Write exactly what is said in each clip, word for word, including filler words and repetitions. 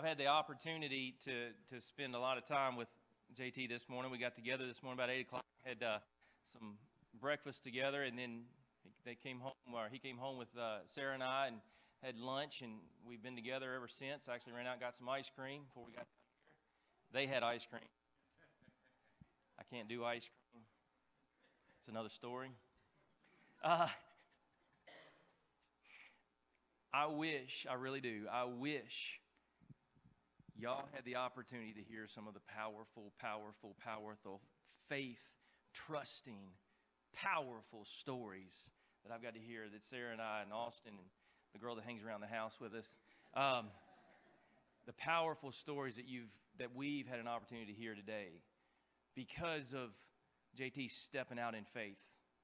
had the opportunity to to spend a lot of time with J T this morning. We got together this morning about eight o'clock, had uh, some breakfast together, and then they came home, or he came home with uh, Sarah and I, and had lunch, and we've been together ever since. I actually ran out and got some ice cream before we got here. They had ice cream. I can't do ice cream. It's another story. Uh, I wish, I really do, I wish y'all had the opportunity to hear some of the powerful, powerful, powerful, faith-trusting, powerful stories that I've got to hear that Sarah and I and Austin and the girl that hangs around the house with us, um, the powerful stories that you've that we've had an opportunity to hear today because of J T stepping out in faith.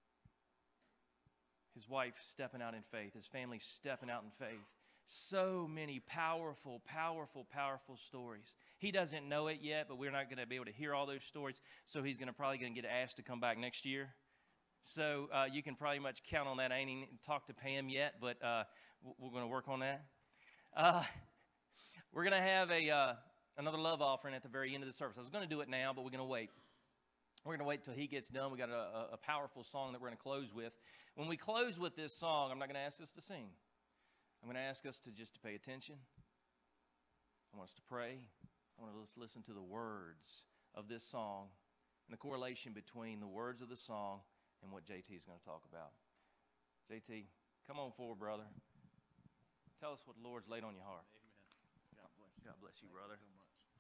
His wife stepping out in faith. His family stepping out in faith. So many powerful, powerful, powerful stories. He doesn't know it yet, but we're not going to be able to hear all those stories, so he's going to probably going to get asked to come back next year. So uh, you can pretty much count on that. I ain't even talked to Pam yet, but uh, we're going to work on that. Uh, we're going to have a uh, another love offering at the very end of the service. I was going to do it now, but we're going to wait. We're going to wait till he gets done. We got a, a powerful song that we're going to close with. When we close with this song, I'm not going to ask us to sing. I'm going to ask us to just to pay attention. I want us to pray. I want us to listen to the words of this song and the correlation between the words of the song and what J T is going to talk about. J T, come on forward, brother. Tell us what the Lord's laid on your heart. Amen. God bless you. God bless you, brother. Thank you so much.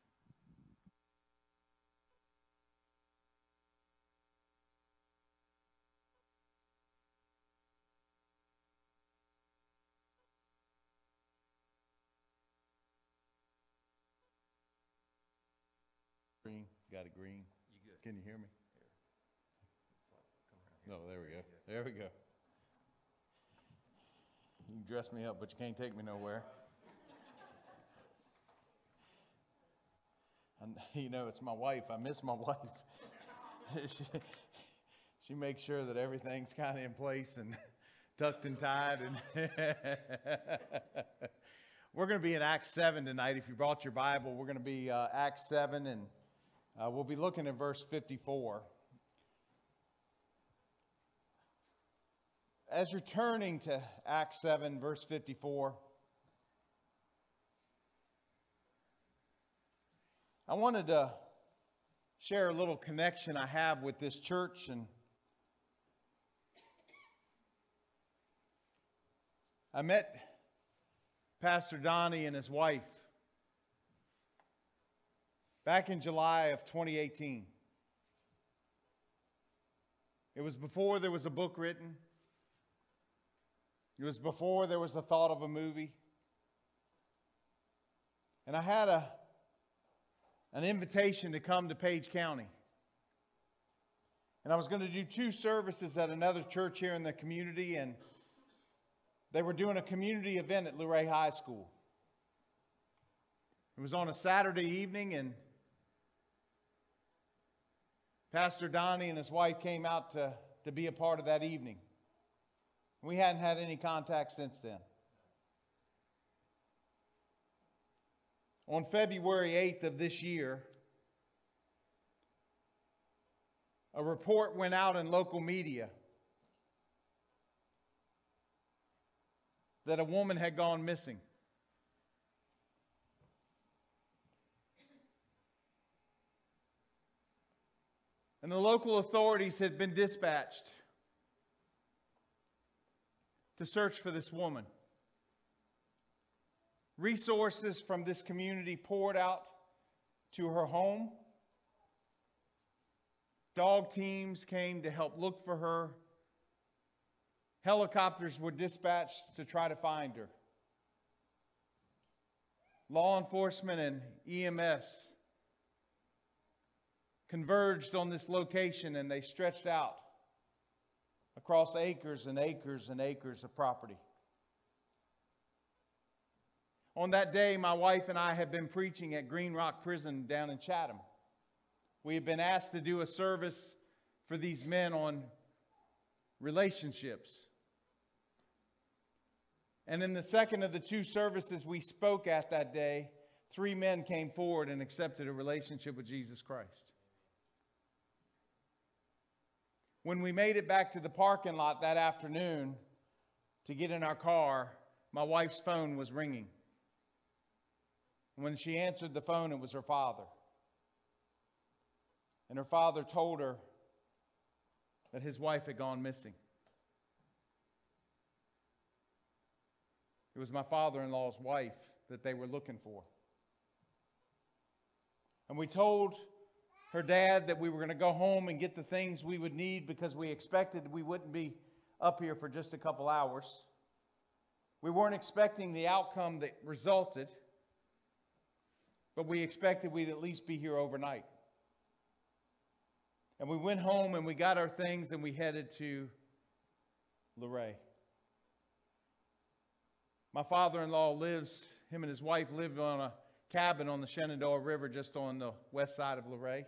Green, got it green. You good? Can you hear me? Here. No, there we go. There we go. You can dress me up, but you can't take me nowhere. And you know, it's my wife. I miss my wife. she, she makes sure that everything's kind of in place and tucked and tied. And we're going to be in Acts seven tonight. If you brought your Bible, we're going to be uh, Acts seven, and uh, we'll be looking at verse fifty-four. As you're turning to Acts seven, verse fifty-four, I wanted to share a little connection I have with this church. And I met Pastor Donnie and his wife back in July of twenty eighteen. It was before there was a book written. It was before there was a thought of a movie. And I had a, an invitation to come to Page County. And I was going to do two services at another church here in the community, and they were doing a community event at Luray High School. It was on a Saturday evening, and Pastor Donnie and his wife came out to, to be a part of that evening. We hadn't had any contact since then. On February eighth of this year, a report went out in local media that a woman had gone missing. And the local authorities had been dispatched to search for this woman. Resources from this community poured out to her home. Dog teams came to help look for her. Helicopters were dispatched to try to find her. Law enforcement and E M S converged on this location, and they stretched out across acres and acres and acres of property. On that day, my wife and I had been preaching at Green Rock Prison down in Chatham. We had been asked to do a service for these men on relationships. And in the second of the two services we spoke at that day, three men came forward and accepted a relationship with Jesus Christ. When we made it back to the parking lot that afternoon to get in our car, my wife's phone was ringing. When she answered the phone, it was her father. And her father told her that his wife had gone missing. It was my father-in-law's wife that they were looking for. And we told her dad that we were going to go home and get the things we would need because we expected we wouldn't be up here for just a couple hours. We weren't expecting the outcome that resulted, but we expected we'd at least be here overnight. And we went home and we got our things and we headed to Luray. My father-in-law lives, him and his wife lived on a cabin on the Shenandoah River just on the west side of Luray.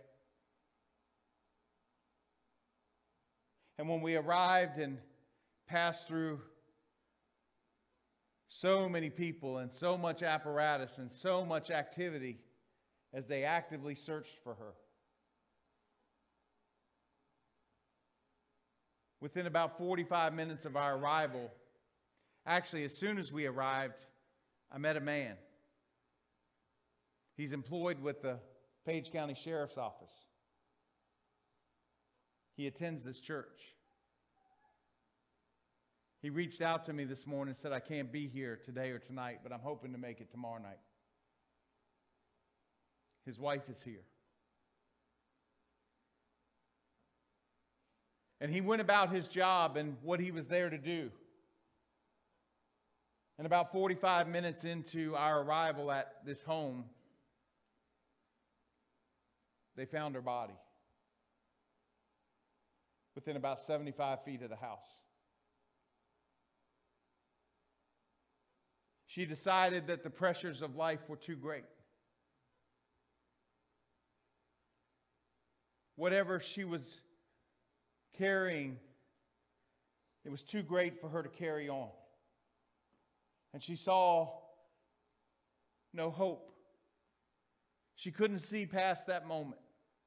And when we arrived and passed through so many people and so much apparatus and so much activity as they actively searched for her, within about forty-five minutes of our arrival, actually as soon as we arrived, I met a man. He's employed with the Page County Sheriff's Office. He attends this church. He reached out to me this morning and said, I can't be here today or tonight, but I'm hoping to make it tomorrow night. His wife is here. And he went about his job and what he was there to do. And about forty-five minutes into our arrival at this home, they found her body within about seventy-five feet of the house. She decided that the pressures of life were too great. Whatever she was carrying, it was too great for her to carry on. And she saw no hope. She couldn't see past that moment.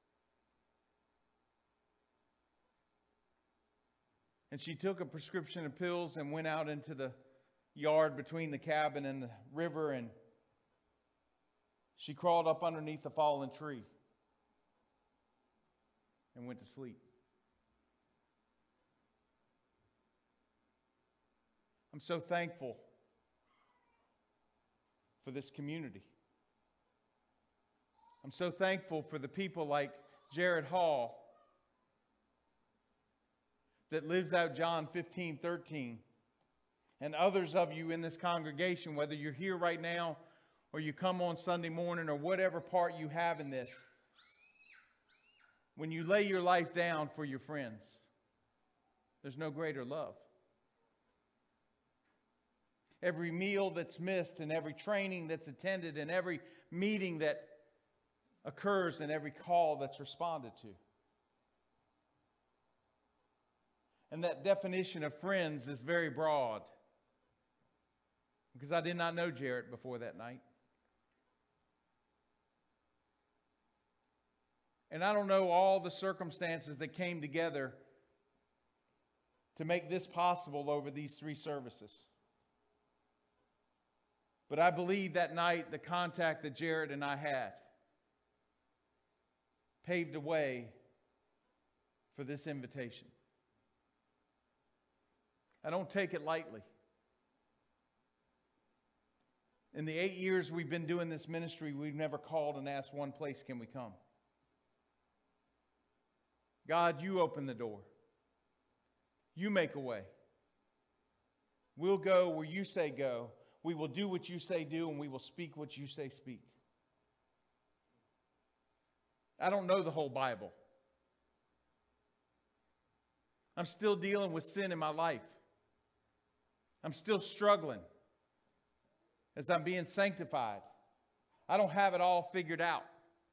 And she took a prescription of pills and went out into the yard between the cabin and the river, and she crawled up underneath the fallen tree and went to sleep. I'm so thankful for this community. I'm so thankful for the people like Jared Hall that lives out John fifteen thirteen. And others of you in this congregation, whether you're here right now or you come on Sunday morning or whatever part you have in this, when you lay your life down for your friends, there's no greater love. Every meal that's missed and every training that's attended and every meeting that occurs and every call that's responded to. And that definition of friends is very broad. Because I did not know Jarrett before that night. And I don't know all the circumstances that came together to make this possible over these three services. But I believe that night the contact that Jarrett and I had paved the way for this invitation. I don't take it lightly. In the eight years we've been doing this ministry, we've never called and asked one place, can we come? God, you open the door. You make a way. We'll go where you say go. We will do what you say do, and we will speak what you say speak. I don't know the whole Bible. I'm still dealing with sin in my life. I'm still struggling as I'm being sanctified. I don't have it all figured out.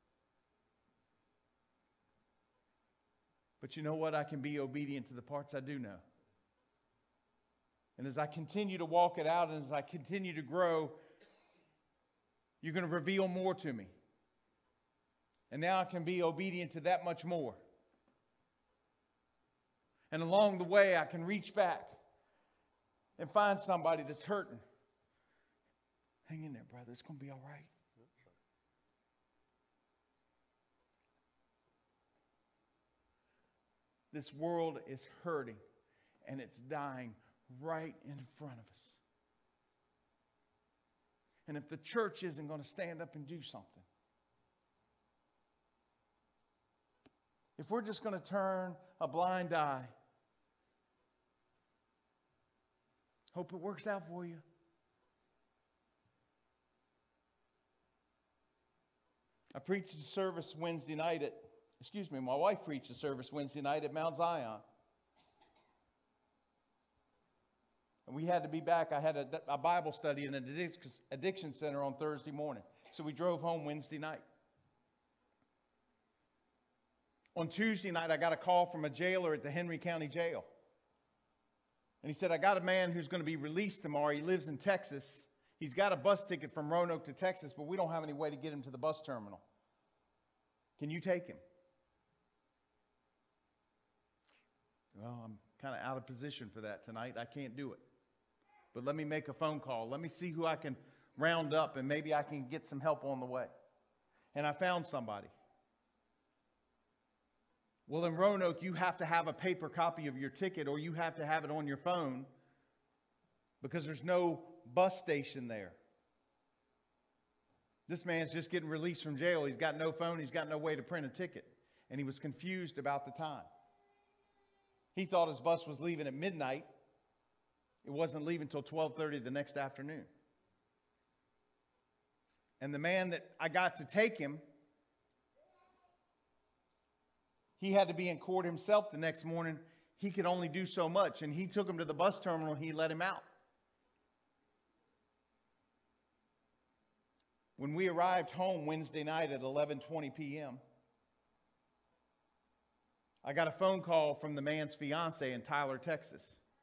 But you know what? I can be obedient to the parts I do know. And as I continue to walk it out and as I continue to grow, You're going to reveal more to me. And now I can be obedient to that much more. And along the way, I can reach back and find somebody that's hurting. Hang in there, brother. It's going to be all right. This world is hurting, and it's dying right in front of us. And if the church isn't going to stand up and do something, if we're just going to turn a blind eye, hope it works out for you. I preached a service Wednesday night at, excuse me, my wife preached a service Wednesday night at Mount Zion. And we had to be back. I had a, a Bible study in an addiction center on Thursday morning. So we drove home Wednesday night. On Tuesday night, I got a call from a jailer at the Henry County Jail. And he said, I got a man who's going to be released tomorrow. He lives in Texas. He's got a bus ticket from Roanoke to Texas, but we don't have any way to get him to the bus terminal. Can you take him? Well, I'm kind of out of position for that tonight. I can't do it. But let me make a phone call. Let me see who I can round up, and maybe I can get some help on the way. And I found somebody. Well, in Roanoke, you have to have a paper copy of your ticket, or you have to have it on your phone because there's no bus station there. This man's just getting released from jail. He's got no phone. He's got no way to print a ticket. And he was confused about the time. He thought his bus was leaving at midnight. It wasn't leaving until twelve thirty the next afternoon. And the man that I got to take him, he had to be in court himself the next morning. He could only do so much. And he took him to the bus terminal and he let him out. When we arrived home Wednesday night at eleven twenty p.m., I got a phone call from the man's fiance in Tyler, Texas.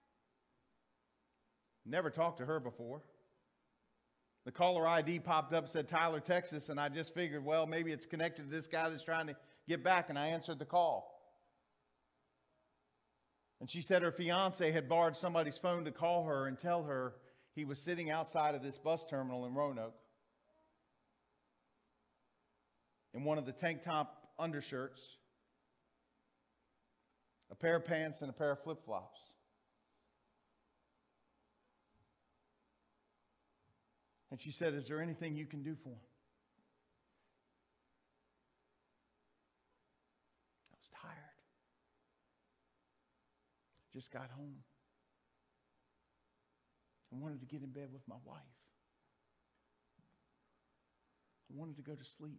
Never talked to her before. The caller I D popped up, said Tyler, Texas, and I just figured, well, maybe it's connected to this guy that's trying to get back, and I answered the call. And she said her fiance had borrowed somebody's phone to call her and tell her he was sitting outside of this bus terminal in Roanoke in one of the tank top undershirts, a pair of pants, and a pair of flip-flops. And she said, is there anything you can do for him? I was tired. Just got home. I wanted to get in bed with my wife. I wanted to go to sleep.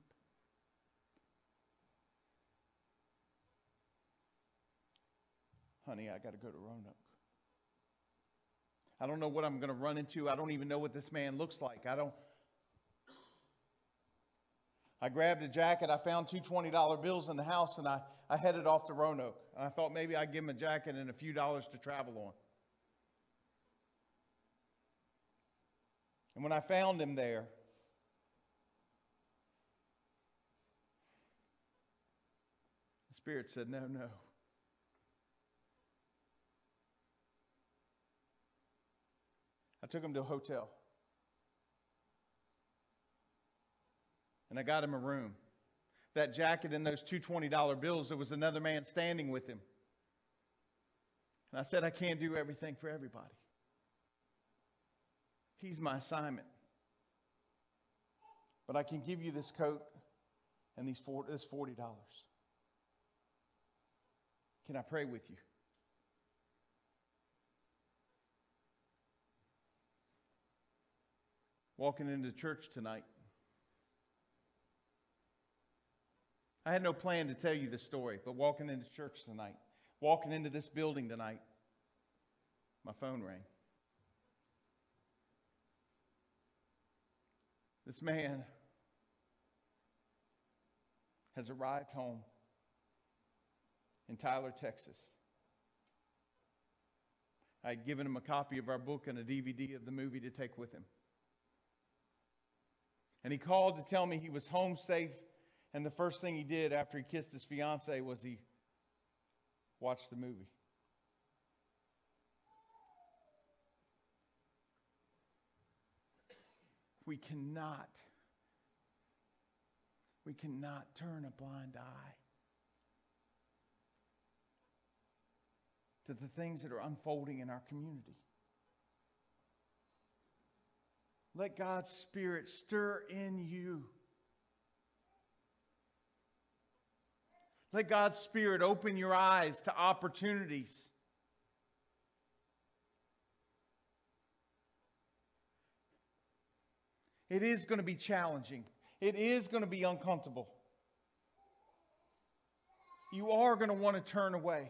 Honey, I got to go to Roanoke. I don't know what I'm going to run into. I don't even know what this man looks like. I don't. I grabbed a jacket. I found two twenty dollar bills in the house, and I, I headed off to Roanoke. And I thought maybe I'd give him a jacket and a few dollars to travel on. And when I found him there, the Spirit said, no, no. I took him to a hotel. And I got him a room. That jacket and those two twenty dollar bills, there was another man standing with him. And I said, I can't do everything for everybody. He's my assignment. But I can give you this coat and these four, this forty dollars. Can I pray with you? Walking into church tonight, I had no plan to tell you this story, but walking into church tonight, walking into this building tonight, my phone rang. This man has arrived home in Tyler, Texas. I had given him a copy of our book and a D V D of the movie to take with him. And he called to tell me he was home safe. And the first thing he did after he kissed his fiancée was he watched the movie. We cannot, we cannot turn a blind eye to the things that are unfolding in our community. Let God's Spirit stir in you. Let God's Spirit open your eyes to opportunities. It is going to be challenging. It is going to be uncomfortable. You are going to want to turn away.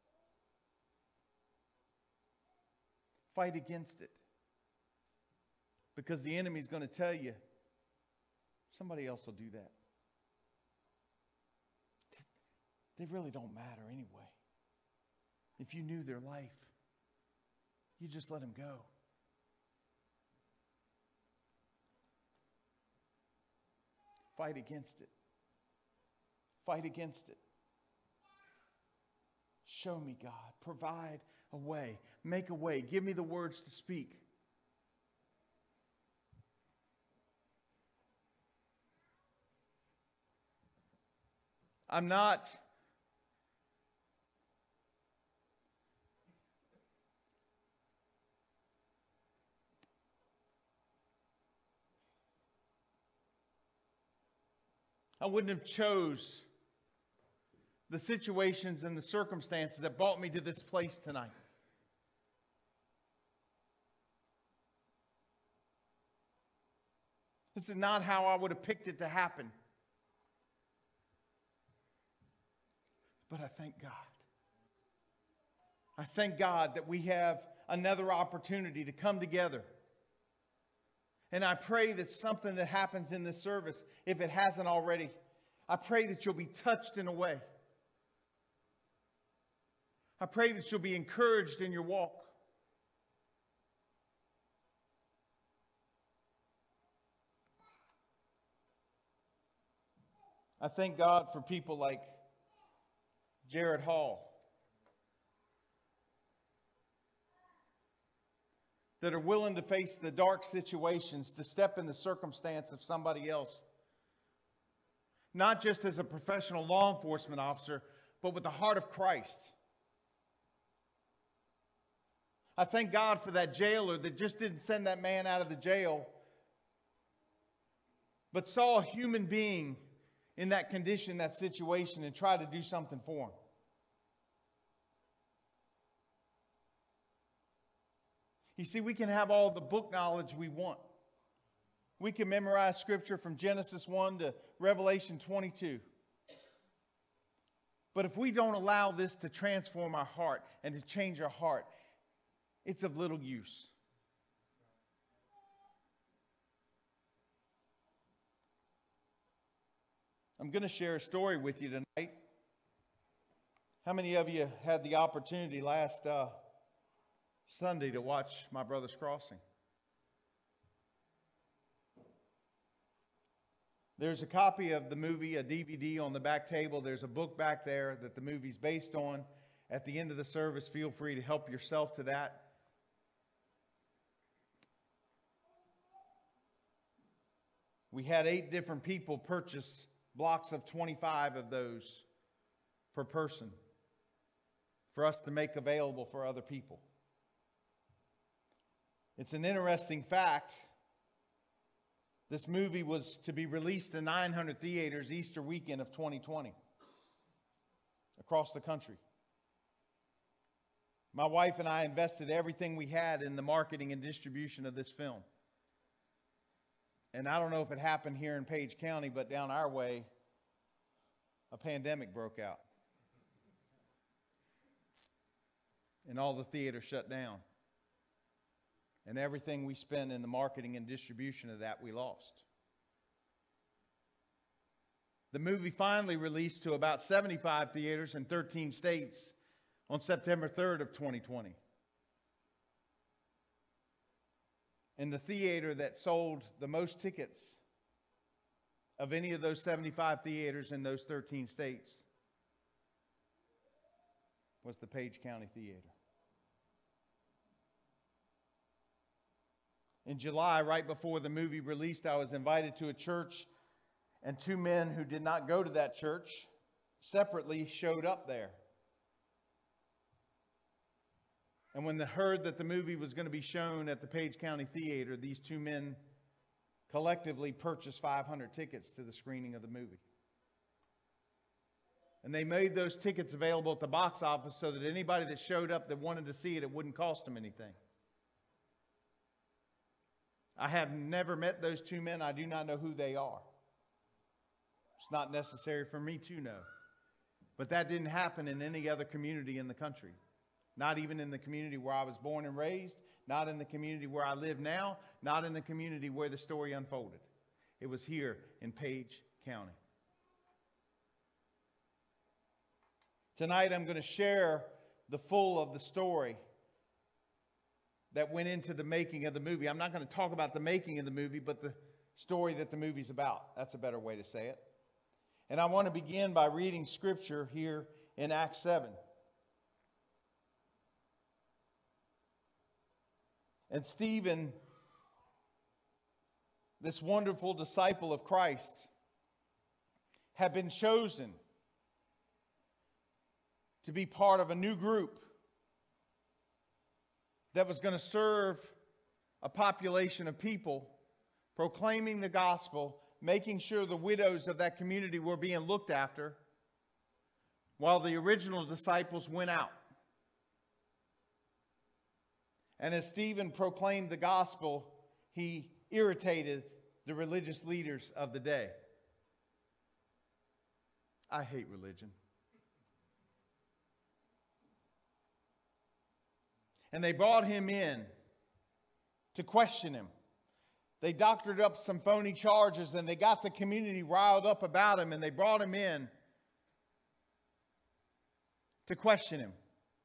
Fight against it. Because the enemy is going to tell you, somebody else will do that. They really don't matter anyway. If you knew their life, you just let them go. Fight against it. Fight against it. Show me, God. Provide a way. Make a way. Give me the words to speak. I'm not I wouldn't have chose the situations and the circumstances that brought me to this place tonight. This is not how I would have picked it to happen. But I thank God. I thank God that we have another opportunity to come together. And I pray that something that happens in this service, if it hasn't already, I pray that you'll be touched in a way. I pray that you'll be encouraged in your walk. I thank God for people like Jared Hall that are willing to face the dark situations, to step in the circumstance of somebody else. Not just as a professional law enforcement officer, but with the heart of Christ. I thank God for that jailer that just didn't send that man out of the jail, but saw a human being in that condition, that situation, and tried to do something for him. You see, we can have all the book knowledge we want. We can memorize Scripture from Genesis one to Revelation twenty-two. But if we don't allow this to transform our heart and to change our heart, it's of little use. I'm going to share a story with you tonight. How many of you had the opportunity last uh, Sunday to watch My Brother's Crossing? There's a copy of the movie, a D V D on the back table. There's a book back there that the movie's based on. At the end of the service, feel free to help yourself to that. We had eight different people purchase blocks of twenty-five of those per person for us to make available for other people. It's an interesting fact. This movie was to be released in nine hundred theaters Easter weekend of twenty twenty across the country. My wife and I invested everything we had in the marketing and distribution of this film. And I don't know if it happened here in Page County, but down our way, a pandemic broke out. And all the theaters shut down. And everything we spent in the marketing and distribution of that, we lost. The movie finally released to about seventy-five theaters in thirteen states on September third of twenty twenty. And the theater that sold the most tickets of any of those seventy-five theaters in those thirteen states was the Page County Theater. In July, right before the movie released, I was invited to a church, and two men who did not go to that church separately showed up there. And when they heard that the movie was going to be shown at the Page County Theater, these two men collectively purchased five hundred tickets to the screening of the movie. And they made those tickets available at the box office so that anybody that showed up that wanted to see it, it wouldn't cost them anything. I have never met those two men. I do not know who they are. It's not necessary for me to know. But that didn't happen in any other community in the country. Not even in the community where I was born and raised. Not in the community where I live now. Not in the community where the story unfolded. It was here in Page County. Tonight I'm going to share the full of the story that went into the making of the movie. I'm not going to talk about the making of the movie, but the story that the movie's about. That's a better way to say it. And I want to begin by reading scripture here in Acts seven. And Stephen, this wonderful disciple of Christ, had been chosen to be part of a new group that was going to serve a population of people, proclaiming the gospel, making sure the widows of that community were being looked after, while the original disciples went out. And as Stephen proclaimed the gospel, he irritated the religious leaders of the day. I hate religion. And they brought him in to question him. They doctored up some phony charges, and they got the community riled up about him, and they brought him in to question him.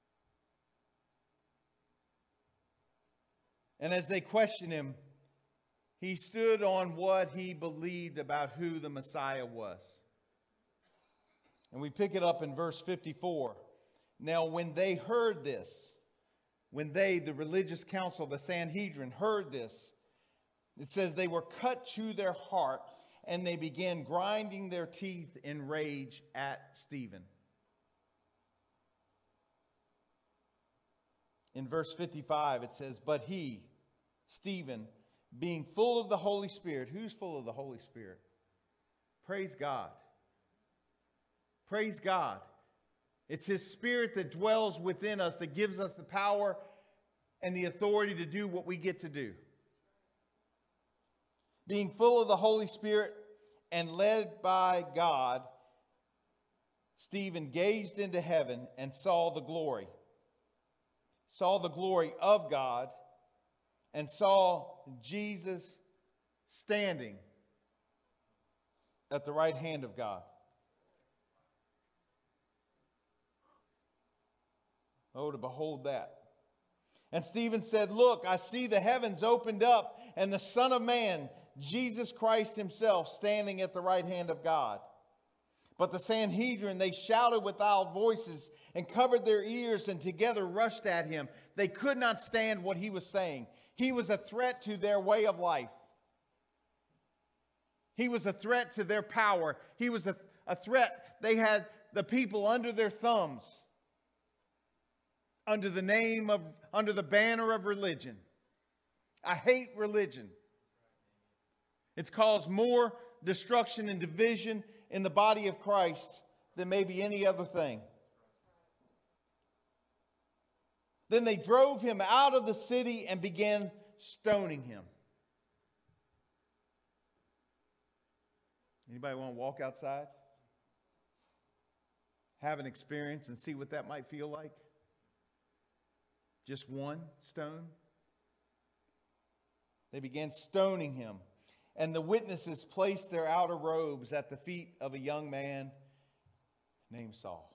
And as they questioned him, he stood on what he believed about who the Messiah was. And we pick it up in verse fifty-four. Now, when they heard this, when they, the religious council, the Sanhedrin, heard this, it says they were cut to their heart, and they began grinding their teeth in rage at Stephen. In verse fifty-five, it says, but he, Stephen, being full of the Holy Spirit. Who's full of the Holy Spirit? Praise God. Praise God. It's His Spirit that dwells within us, that gives us the power and the authority to do what we get to do. Being full of the Holy Spirit and led by God, Stephen gazed into heaven and saw the glory. Saw the glory of God and saw Jesus standing at the right hand of God. Oh, to behold that. And Stephen said, look, I see the heavens opened up and the Son of Man, Jesus Christ himself, standing at the right hand of God. But the Sanhedrin, they shouted with loud voices and covered their ears and together rushed at him. They could not stand what he was saying. He was a threat to their way of life. He was a threat to their power. He was a, a threat. They had the people under their thumbs, under the name of, under the banner of religion. I hate religion. It's caused more destruction and division in the body of Christ than maybe any other thing. Then they drove him out of the city and began stoning him. Anybody want to walk outside? Have an experience and see what that might feel like? Just one stone? They began stoning him. And the witnesses placed their outer robes at the feet of a young man named Saul.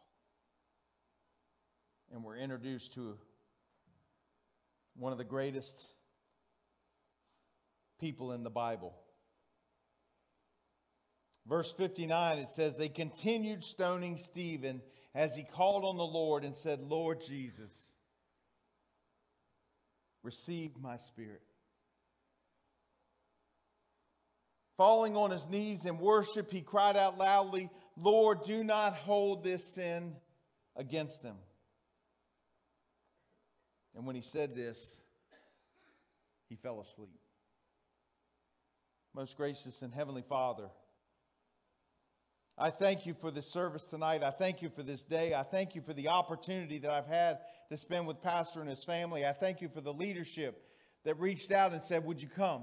And we're introduced to one of the greatest people in the Bible. Verse fifty-nine, it says, they continued stoning Stephen as he called on the Lord and said, Lord Jesus, receive my spirit. Falling on his knees in worship, he cried out loudly, Lord, do not hold this sin against them. And when he said this, he fell asleep. Most gracious and heavenly Father, I thank you for this service tonight. I thank you for this day. I thank you for the opportunity that I've had to spend with Pastor and his family. I thank you for the leadership that reached out and said, would you come?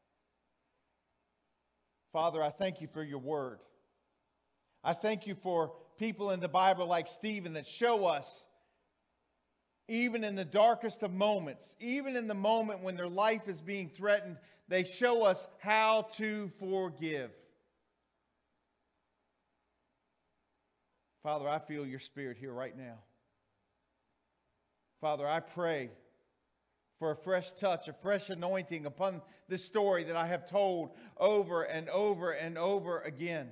Father, I thank you for your word. I thank you for people in the Bible like Stephen that show us, even in the darkest of moments, even in the moment when their life is being threatened, they show us how to forgive. Father, I feel your spirit here right now. Father, I pray for a fresh touch, a fresh anointing upon this story that I have told over and over and over again.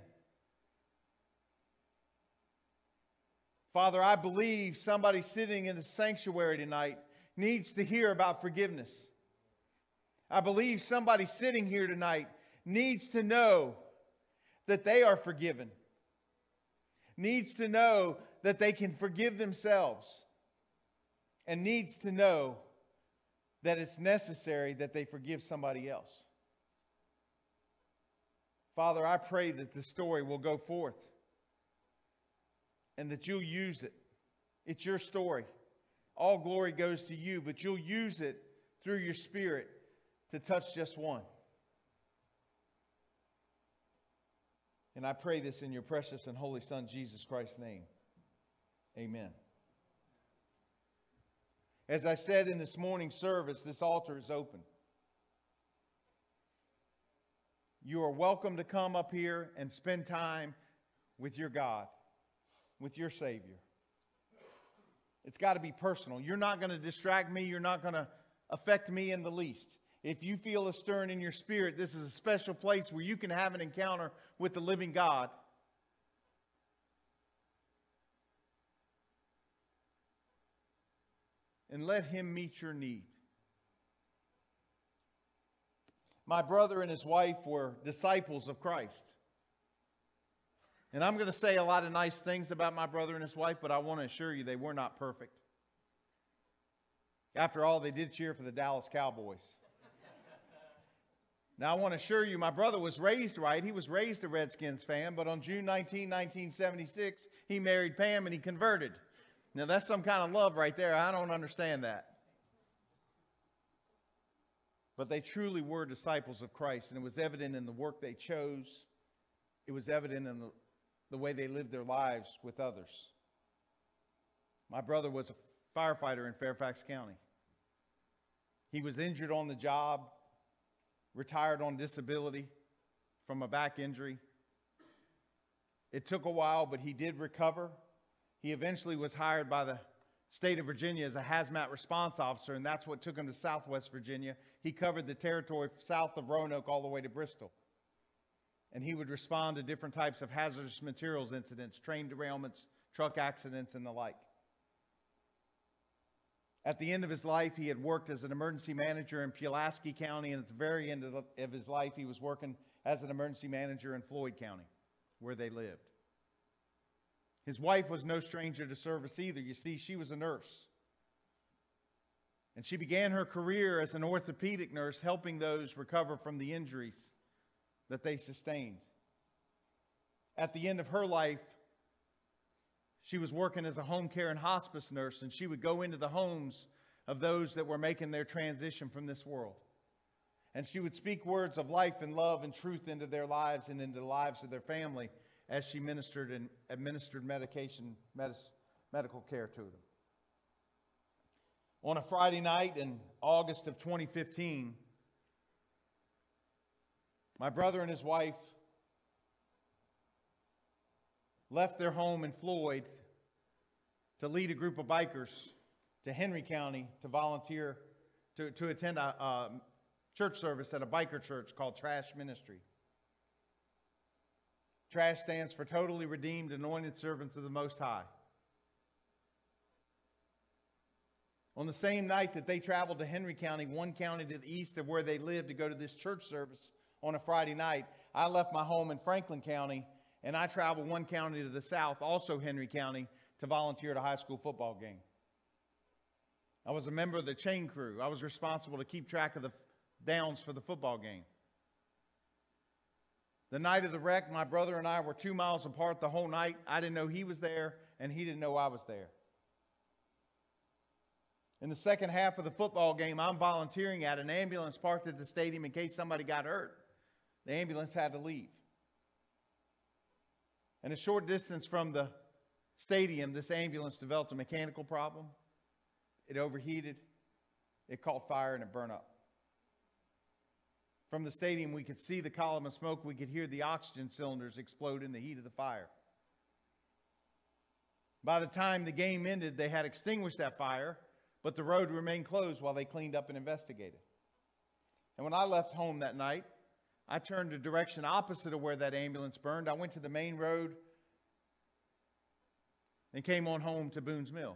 Father, I believe somebody sitting in the sanctuary tonight needs to hear about forgiveness. I believe somebody sitting here tonight needs to know that they are forgiven. Needs to know that they can forgive themselves. And needs to know that it's necessary that they forgive somebody else. Father, I pray that the story will go forth and that you'll use it. It's your story. All glory goes to you, but you'll use it through your Spirit to touch just one. And I pray this in your precious and holy Son, Jesus Christ's name. Amen. As I said in this morning's service, this altar is open. You are welcome to come up here and spend time with your God, with your Savior. It's got to be personal. You're not going to distract me. You're not going to affect me in the least. If you feel a stirring in your spirit, this is a special place where you can have an encounter with the living God. And let Him meet your need. My brother and his wife were disciples of Christ. And I'm going to say a lot of nice things about my brother and his wife, but I want to assure you they were not perfect. After all, they did cheer for the Dallas Cowboys. Now, I want to assure you, my brother was raised right. He was raised a Redskins fan, but on June nineteenth, nineteen seventy-six, he married Pam and he converted. Now, that's some kind of love right there. I don't understand that. But they truly were disciples of Christ, and it was evident in the work they chose. It was evident in the, the way they lived their lives with others. My brother was a firefighter in Fairfax County. He was injured on the job, retired on disability from a back injury. It took a while, but he did recover. He eventually was hired by the state of Virginia as a hazmat response officer, and that's what took him to Southwest Virginia. He covered the territory south of Roanoke all the way to Bristol. And he would respond to different types of hazardous materials incidents, train derailments, truck accidents, and the like. At the end of his life, he had worked as an emergency manager in Pulaski County, and at the very end of, the, of his life, he was working as an emergency manager in Floyd County, where they lived. His wife was no stranger to service either. You see, she was a nurse. And she began her career as an orthopedic nurse, helping those recover from the injuries that they sustained. At the end of her life, she was working as a home care and hospice nurse, and she would go into the homes of those that were making their transition from this world. And she would speak words of life and love and truth into their lives and into the lives of their family as she ministered and administered medication, medis, medical care to them. On a Friday night in August of twenty fifteen, my brother and his wife left their home in Floyd to lead a group of bikers to Henry County to volunteer, to, to attend a, a church service at a biker church called Trash Ministry. Trash stands for totally redeemed, anointed servants of the Most High. On the same night that they traveled to Henry County, one county to the east of where they lived, to go to this church service on a Friday night, I left my home in Franklin County, and I traveled one county to the south, also Henry County, to volunteer at a high school football game. I was a member of the chain crew. I was responsible to keep track of the downs for the football game. The night of the wreck, my brother and I were two miles apart the whole night. I didn't know he was there, and he didn't know I was there. In the second half of the football game, I'm volunteering at an ambulance parked at the stadium in case somebody got hurt. The ambulance had to leave. And a short distance from the stadium, this ambulance developed a mechanical problem. It overheated, it caught fire, and it burned up. From the stadium, we could see the column of smoke. We could hear the oxygen cylinders explode in the heat of the fire. By the time the game ended, they had extinguished that fire, but the road remained closed while they cleaned up and investigated. And when I left home that night, I turned the direction opposite of where that ambulance burned. I went to the main road and came on home to Boone's Mill.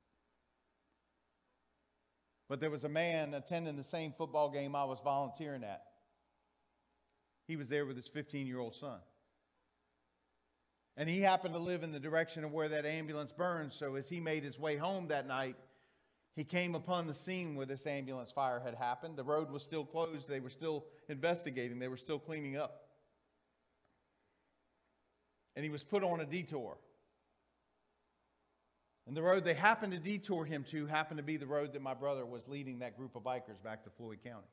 But there was a man attending the same football game I was volunteering at. He was there with his fifteen-year-old son. And he happened to live in the direction of where that ambulance burned, so as he made his way home that night, he came upon the scene where this ambulance fire had happened. The road was still closed. They were still investigating. They were still cleaning up. And he was put on a detour. And the road they happened to detour him to happened to be the road that my brother was leading that group of bikers back to Floyd County.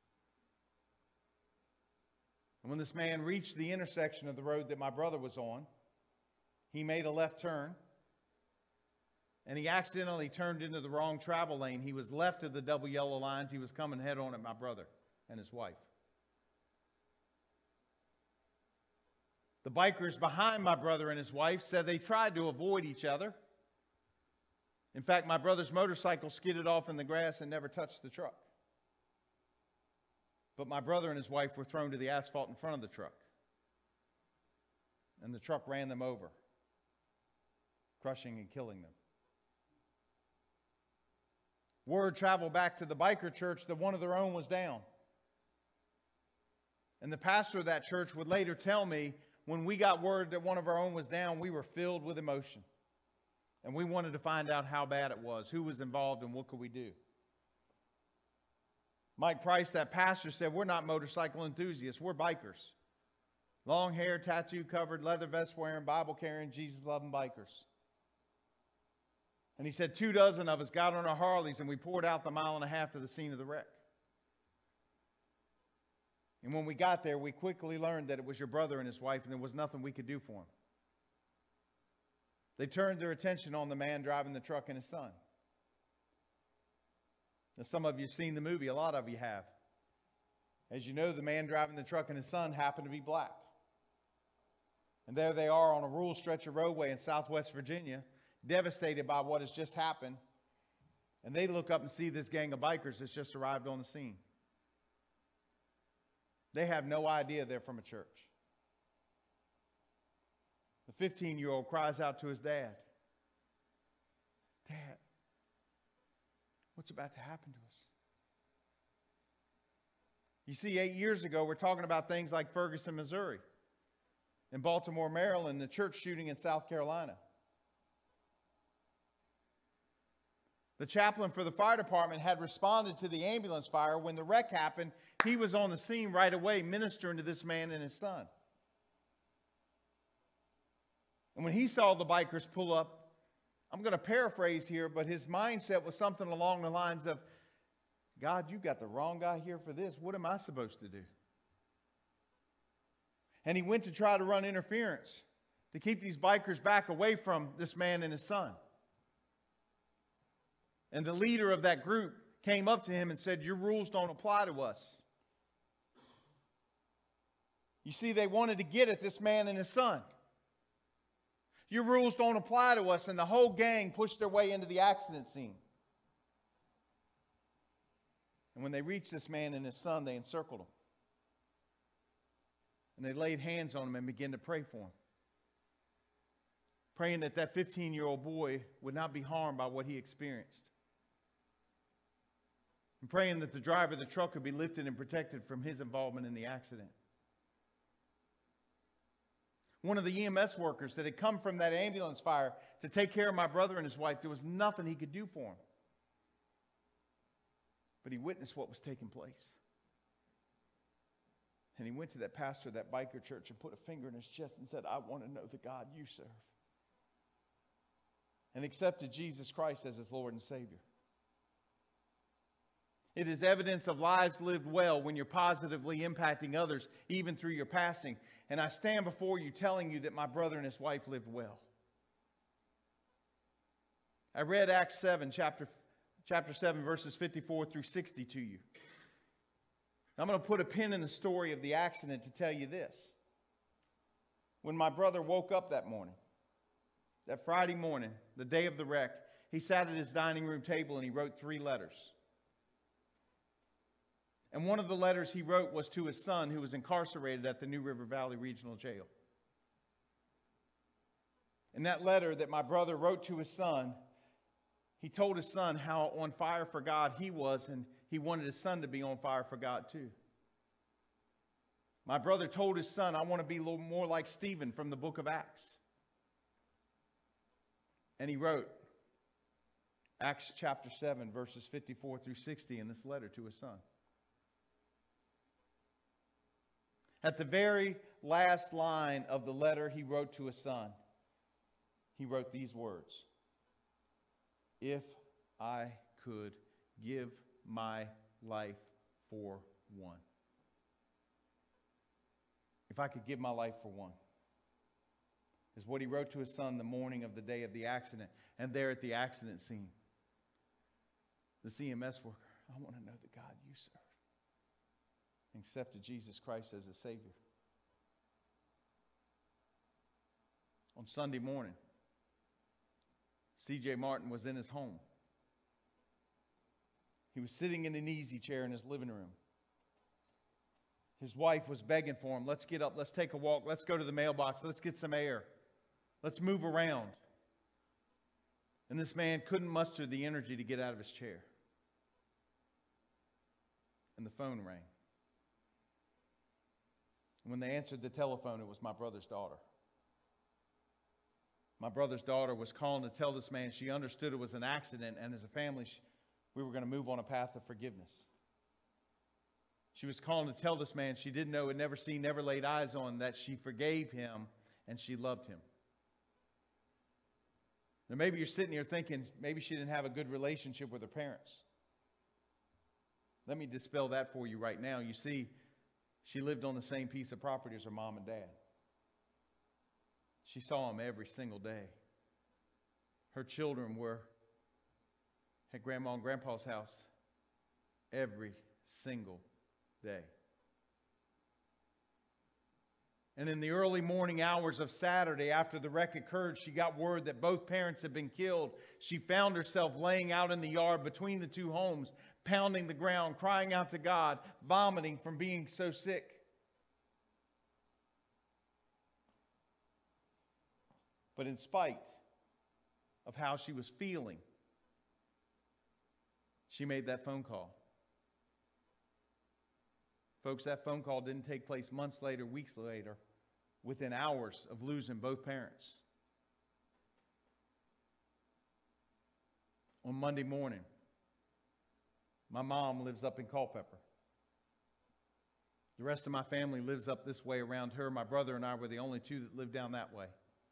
And when this man reached the intersection of the road that my brother was on, he made a left turn, and he accidentally turned into the wrong travel lane. He was left of the double yellow lines. He was coming head on at my brother and his wife. The bikers behind my brother and his wife said they tried to avoid each other. In fact, my brother's motorcycle skidded off in the grass and never touched the truck. But my brother and his wife were thrown to the asphalt in front of the truck. And the truck ran them over, crushing and killing them. Word traveled back to the biker church that one of their own was down. And the pastor of that church would later tell me, when we got word that one of our own was down, we were filled with emotion. And we wanted to find out how bad it was, who was involved, and what could we do. Mike Price, that pastor, said, we're not motorcycle enthusiasts, we're bikers. Long hair, tattoo covered, leather vest wearing, Bible carrying, Jesus loving bikers. And he said two dozen of us got on our Harleys and we poured out the mile and a half to the scene of the wreck. And when we got there, we quickly learned that it was your brother and his wife, and there was nothing we could do for him. They turned their attention on the man driving the truck and his son. Now, some of you have seen the movie. A lot of you have. As you know, the man driving the truck and his son happened to be black. And there they are on a rural stretch of roadway in southwest Virginia, devastated by what has just happened. And they look up and see this gang of bikers that's just arrived on the scene. They have no idea they're from a church. The fifteen-year-old cries out to his dad, Dad, what's about to happen to us? You see, eight years ago, we're talking about things like Ferguson, Missouri, in Baltimore, Maryland, the church shooting in South Carolina. The chaplain for the fire department had responded to the ambulance fire. When the wreck happened, he was on the scene right away ministering to this man and his son. And when he saw the bikers pull up, I'm going to paraphrase here, but his mindset was something along the lines of, God, you got the wrong guy here for this. What am I supposed to do? And he went to try to run interference to keep these bikers back away from this man and his son. And the leader of that group came up to him and said, your rules don't apply to us. You see, they wanted to get at this man and his son. Your rules don't apply to us. And the whole gang pushed their way into the accident scene. And when they reached this man and his son, they encircled him. And they laid hands on him and began to pray for him. praying that that fifteen-year-old boy would not be harmed by what he experienced. And praying that the driver of the truck would be lifted and protected from his involvement in the accident. One of the E M S workers that had come from that ambulance fire to take care of my brother and his wife, there was nothing he could do for him. But he witnessed what was taking place. And he went to that pastor of that biker church and put a finger in his chest and said, I want to know the God you serve. And accepted Jesus Christ as his Lord and Savior. It is evidence of lives lived well when you're positively impacting others, even through your passing. And I stand before you telling you that my brother and his wife lived well. I read Acts seven, chapter, chapter seven, verses fifty-four through sixty to you. I'm going to put a pin in the story of the accident to tell you this. When my brother woke up that morning, that Friday morning, the day of the wreck, he sat at his dining room table and he wrote three letters. And one of the letters he wrote was to his son who was incarcerated at the New River Valley Regional Jail. In that letter that my brother wrote to his son, he told his son how on fire for God he was, and he wanted his son to be on fire for God too. My brother told his son, I want to be a little more like Stephen from the book of Acts. And he wrote Acts chapter seven, verses fifty-four through sixty in this letter to his son. At the very last line of the letter he wrote to his son, he wrote these words: if I could give my life for one. If I could give my life for one. Is what he wrote to his son the morning of the day of the accident. And there at the accident scene, the C M S worker, I want to know the God you serve. Accepted Jesus Christ as a Savior. On Sunday morning, C J Martin was in his home. He was sitting in an easy chair in his living room. His wife was begging for him, let's get up, let's take a walk, let's go to the mailbox, let's get some air, let's move around. And this man couldn't muster the energy to get out of his chair. And the phone rang. When they answered the telephone, it was my brother's daughter. My brother's daughter was calling to tell this man she understood it was an accident, and as a family, she, we were going to move on a path of forgiveness. She was calling to tell this man she didn't know, had never seen, never laid eyes on, that she forgave him and she loved him. Now maybe you're sitting here thinking maybe she didn't have a good relationship with her parents. Let me dispel that for you right now. You see, she lived on the same piece of property as her mom and dad. She saw him every single day. Her children were at Grandma and Grandpa's house every single day. And in the early morning hours of Saturday, after the wreck occurred, she got word that both parents had been killed. She found herself laying out in the yard between the two homes, pounding the ground, crying out to God, vomiting from being so sick. But in spite of how she was feeling, she made that phone call. Folks, that phone call didn't take place months later, weeks later, within hours of losing both parents. On Monday morning, my mom lives up in Culpeper. The rest of my family lives up this way around her. My brother and I were the only two that lived down that way.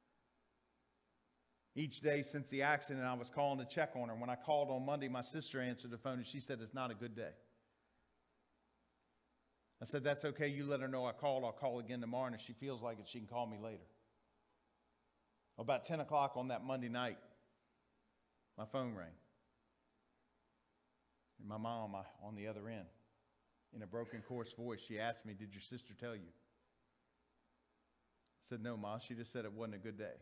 Each day since the accident, I was calling to check on her. When I called on Monday, my sister answered the phone and she said, it's not a good day. I said, that's okay. You let her know I called. I'll call again tomorrow. And if she feels like it, she can call me later. About ten o'clock on that Monday night, my phone rang. And my mom on the other end, in a broken, coarse voice, she asked me, did your sister tell you? I said, no, Ma. She just said it wasn't a good day.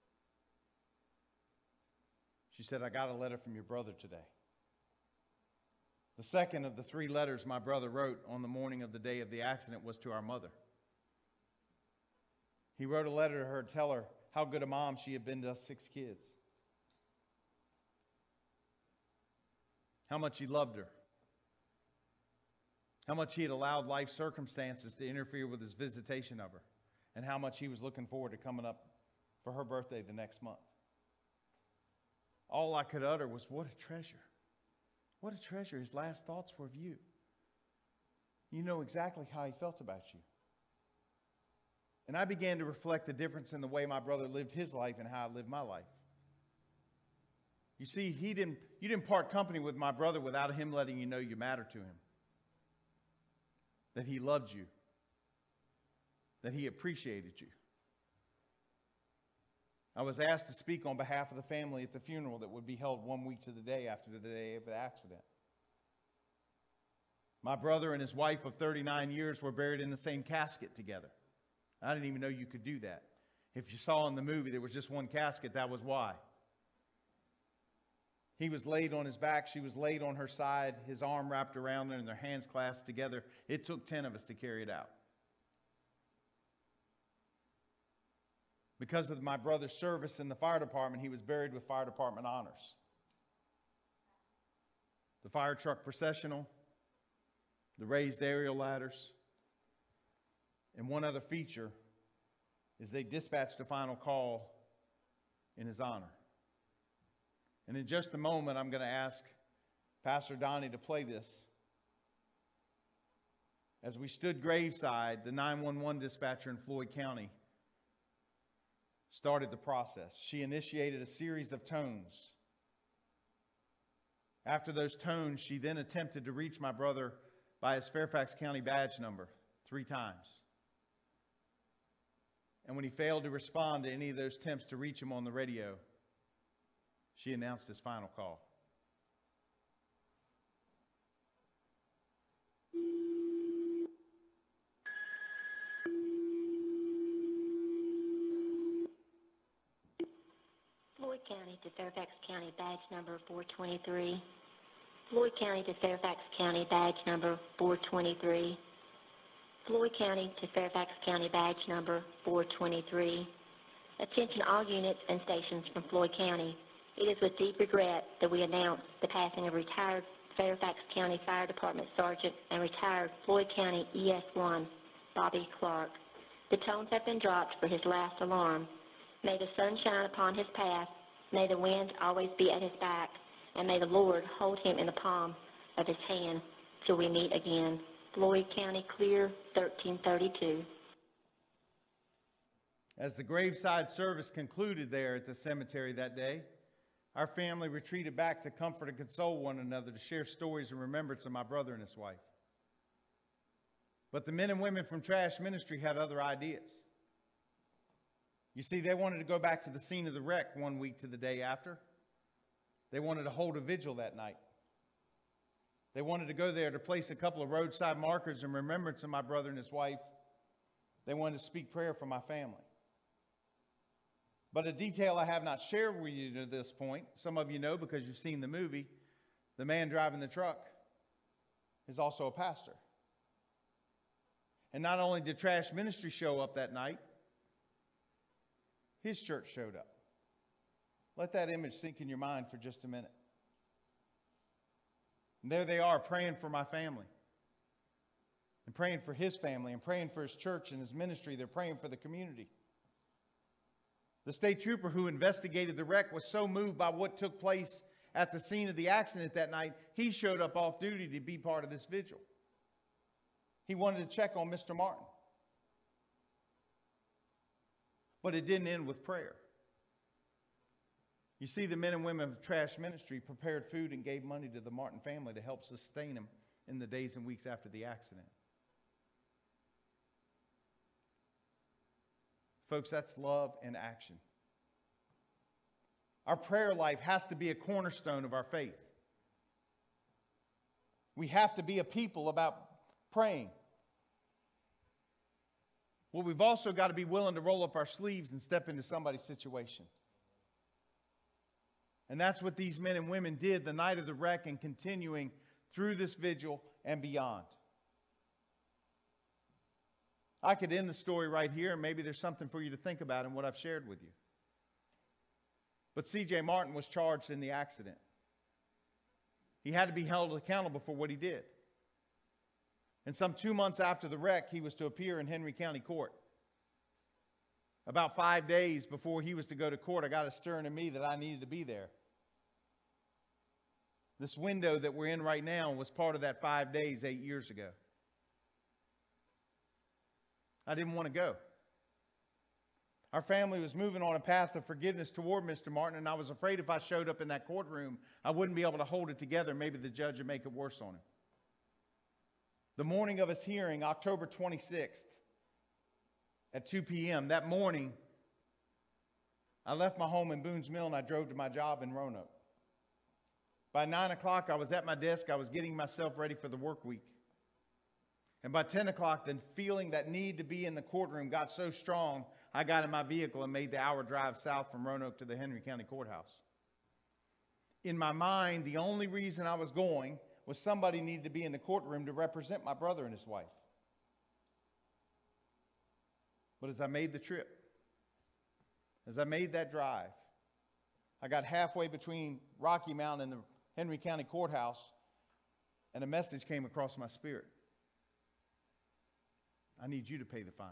She said, I got a letter from your brother today. The second of the three letters my brother wrote on the morning of the day of the accident was to our mother. He wrote a letter to her to tell her how good a mom she had been to us six kids. How much he loved her. How much he had allowed life circumstances to interfere with his visitation of her. And how much he was looking forward to coming up for her birthday the next month. All I could utter was, what a treasure. What a treasure. His last thoughts were of you. You know exactly how he felt about you. And I began to reflect the difference in the way my brother lived his life and how I lived my life. You see, he didn't, you didn't part company with my brother without him letting you know you matter to him. That he loved you. That he appreciated you. I was asked to speak on behalf of the family at the funeral that would be held one week to the day after the day of the accident. My brother and his wife of thirty-nine years were buried in the same casket together. I didn't even know you could do that. If you saw in the movie there was just one casket, that was why. He was laid on his back, she was laid on her side, his arm wrapped around her and their hands clasped together. It took ten of us to carry it out. Because of my brother's service in the fire department, he was buried with fire department honors. The fire truck processional, the raised aerial ladders, and one other feature is they dispatched a final call in his honor. And in just a moment, I'm going to ask Pastor Donnie to play this. As we stood graveside, the nine one one dispatcher in Floyd County started the process. She initiated a series of tones. After those tones, she then attempted to reach my brother by his Fairfax County badge number three times. And when he failed to respond to any of those attempts to reach him on the radio, she announced his final call. Floyd County to Fairfax County, badge number four twenty-three. Floyd County to Fairfax County, badge number four twenty-three. Floyd County to Fairfax County, badge number four twenty-three. Attention all units and stations from Floyd County. It is with deep regret that we announce the passing of retired Fairfax County Fire Department Sergeant and retired Floyd County E S one, Bobby Clark. The tones have been dropped for his last alarm. May the sun shine upon his path, may the wind always be at his back, and may the Lord hold him in the palm of his hand till we meet again. Floyd County clear, thirteen thirty-two. As the graveside service concluded there at the cemetery that day, our family retreated back to comfort and console one another, to share stories and remembrance of my brother and his wife. But the men and women from Trash Ministry had other ideas. You see, they wanted to go back to the scene of the wreck one week to the day after. They wanted to hold a vigil that night. They wanted to go there to place a couple of roadside markers in remembrance of my brother and his wife. They wanted to speak prayer for my family. But a detail I have not shared with you to this point, some of you know because you've seen the movie, the man driving the truck is also a pastor. And not only did Trash Ministry show up that night, his church showed up. Let that image sink in your mind for just a minute. And there they are praying for my family. And praying for his family and praying for his church and his ministry. They're praying for the community. The state trooper who investigated the wreck was so moved by what took place at the scene of the accident that night, he showed up off duty to be part of this vigil. He wanted to check on Mister Martin. But it didn't end with prayer. You see, the men and women of Trash Ministry prepared food and gave money to the Martin family to help sustain them in the days and weeks after the accident. Folks, that's love in action. Our prayer life has to be a cornerstone of our faith. We have to be a people about praying. Well, we've also got to be willing to roll up our sleeves and step into somebody's situation. And that's what these men and women did the night of the wreck and continuing through this vigil and beyond. I could end the story right here, and maybe there's something for you to think about in what I've shared with you. But C J Martin was charged in the accident. He had to be held accountable for what he did. And some two months after the wreck, he was to appear in Henry County Court. About five days before he was to go to court, I got a stirring in me that I needed to be there. This window that we're in right now was part of that five days eight years ago. I didn't want to go. Our family was moving on a path of forgiveness toward Mister Martin, and I was afraid if I showed up in that courtroom, I wouldn't be able to hold it together. Maybe the judge would make it worse on him. The morning of his hearing, October twenty-sixth, at two p.m., that morning, I left my home in Boone's Mill and I drove to my job in Roanoke. By nine o'clock, I was at my desk. I was getting myself ready for the work week. And by ten o'clock, the feeling that need to be in the courtroom got so strong, I got in my vehicle and made the hour drive south from Roanoke to the Henry County Courthouse. In my mind, the only reason I was going was somebody needed to be in the courtroom to represent my brother and his wife. But as I made the trip, as I made that drive, I got halfway between Rocky Mount and the Henry County Courthouse, and a message came across my spirit. I need you to pay the fine.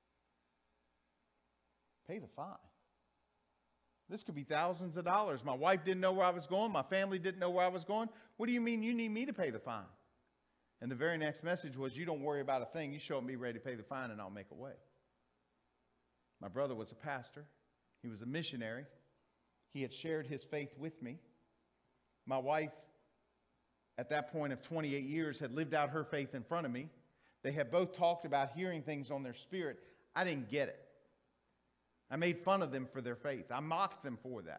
Pay the fine. This could be thousands of dollars. My wife didn't know where I was going. My family didn't know where I was going. What do you mean you need me to pay the fine? And the very next message was, you don't worry about a thing. You show me ready to pay the fine and I'll make a way. My brother was a pastor. He was a missionary. He had shared his faith with me. My wife, at that point of twenty-eight years, had lived out her faith in front of me. They had both talked about hearing things on their spirit. I didn't get it. I made fun of them for their faith. I mocked them for that.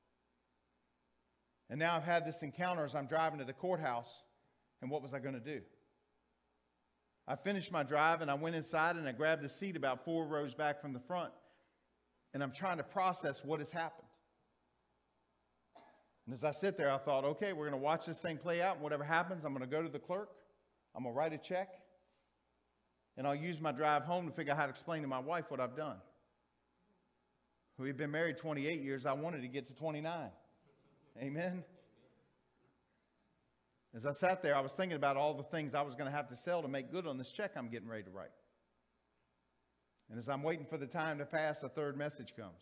And now I've had this encounter as I'm driving to the courthouse, and what was I going to do? I finished my drive, and I went inside, and I grabbed a seat about four rows back from the front, and I'm trying to process what has happened. And as I sit there, I thought, okay, we're going to watch this thing play out, and whatever happens, I'm going to go to the clerk, I'm going to write a check, and I'll use my drive home to figure out how to explain to my wife what I've done. We've been married twenty-eight years. I wanted to get to twenty-nine. Amen. As I sat there, I was thinking about all the things I was going to have to sell to make good on this check I'm getting ready to write. And as I'm waiting for the time to pass, a third message comes.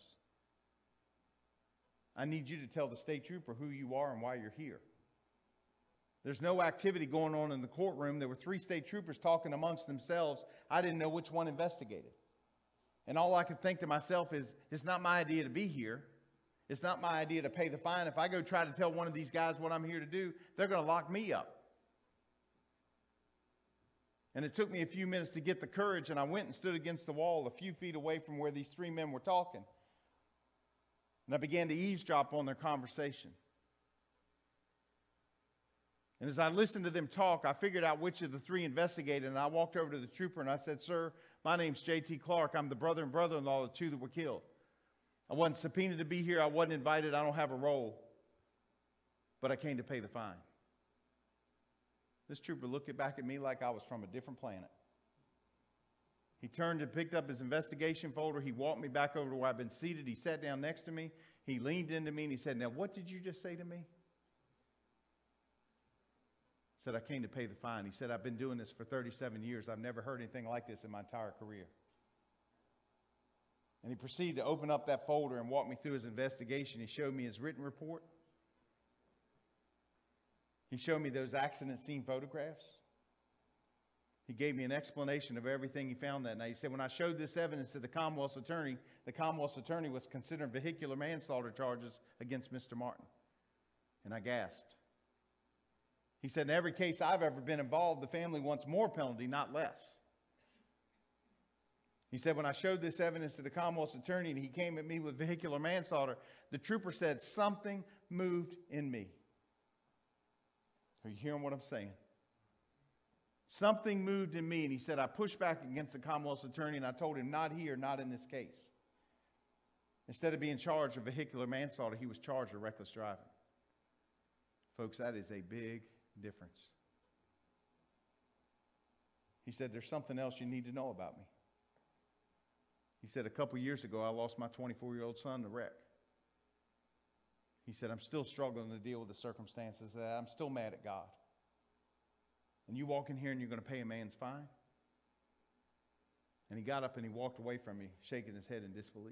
I need you to tell the state trooper who you are and why you're here. There's no activity going on in the courtroom. There were three state troopers talking amongst themselves. I didn't know which one investigated. And all I could think to myself is, it's not my idea to be here. It's not my idea to pay the fine. If I go try to tell one of these guys what I'm here to do, they're going to lock me up. And it took me a few minutes to get the courage, and I went and stood against the wall a few feet away from where these three men were talking. And I began to eavesdrop on their conversation. And as I listened to them talk, I figured out which of the three investigated, and I walked over to the trooper and I said, "Sir, my name's J T Clark. I'm the brother and brother-in-law of the two that were killed. I wasn't subpoenaed to be here. I wasn't invited. I don't have a role. But I came to pay the fine." This trooper looked back at me like I was from a different planet. He turned and picked up his investigation folder. He walked me back over to where I'd been seated. He sat down next to me. He leaned into me and he said, "Now, what did you just say to me?" I said, "I came to pay the fine." He said, "I've been doing this for thirty-seven years. I've never heard anything like this in my entire career." And he proceeded to open up that folder and walk me through his investigation. He showed me his written report. He showed me those accident scene photographs. He gave me an explanation of everything he found that night. He said, "When I showed this evidence to the Commonwealth's attorney, the Commonwealth's attorney was considering vehicular manslaughter charges against Mister Martin." And I gasped. He said, "In every case I've ever been involved, the family wants more penalty, not less." He said, "When I showed this evidence to the Commonwealth's attorney and he came at me with vehicular manslaughter, the trooper said, something moved in me." Are you hearing what I'm saying? Something moved in me, and he said, "I pushed back against the Commonwealth's attorney, and I told him, not here, not in this case." Instead of being charged with vehicular manslaughter, he was charged with reckless driving. Folks, that is a big difference. He said, "There's something else you need to know about me." He said, "A couple years ago, I lost my twenty-four-year-old son to wreck. He said, I'm still struggling to deal with the circumstances. That I'm still mad at God. And you walk in here and you're going to pay a man's fine? And he got up and he walked away from me, shaking his head in disbelief.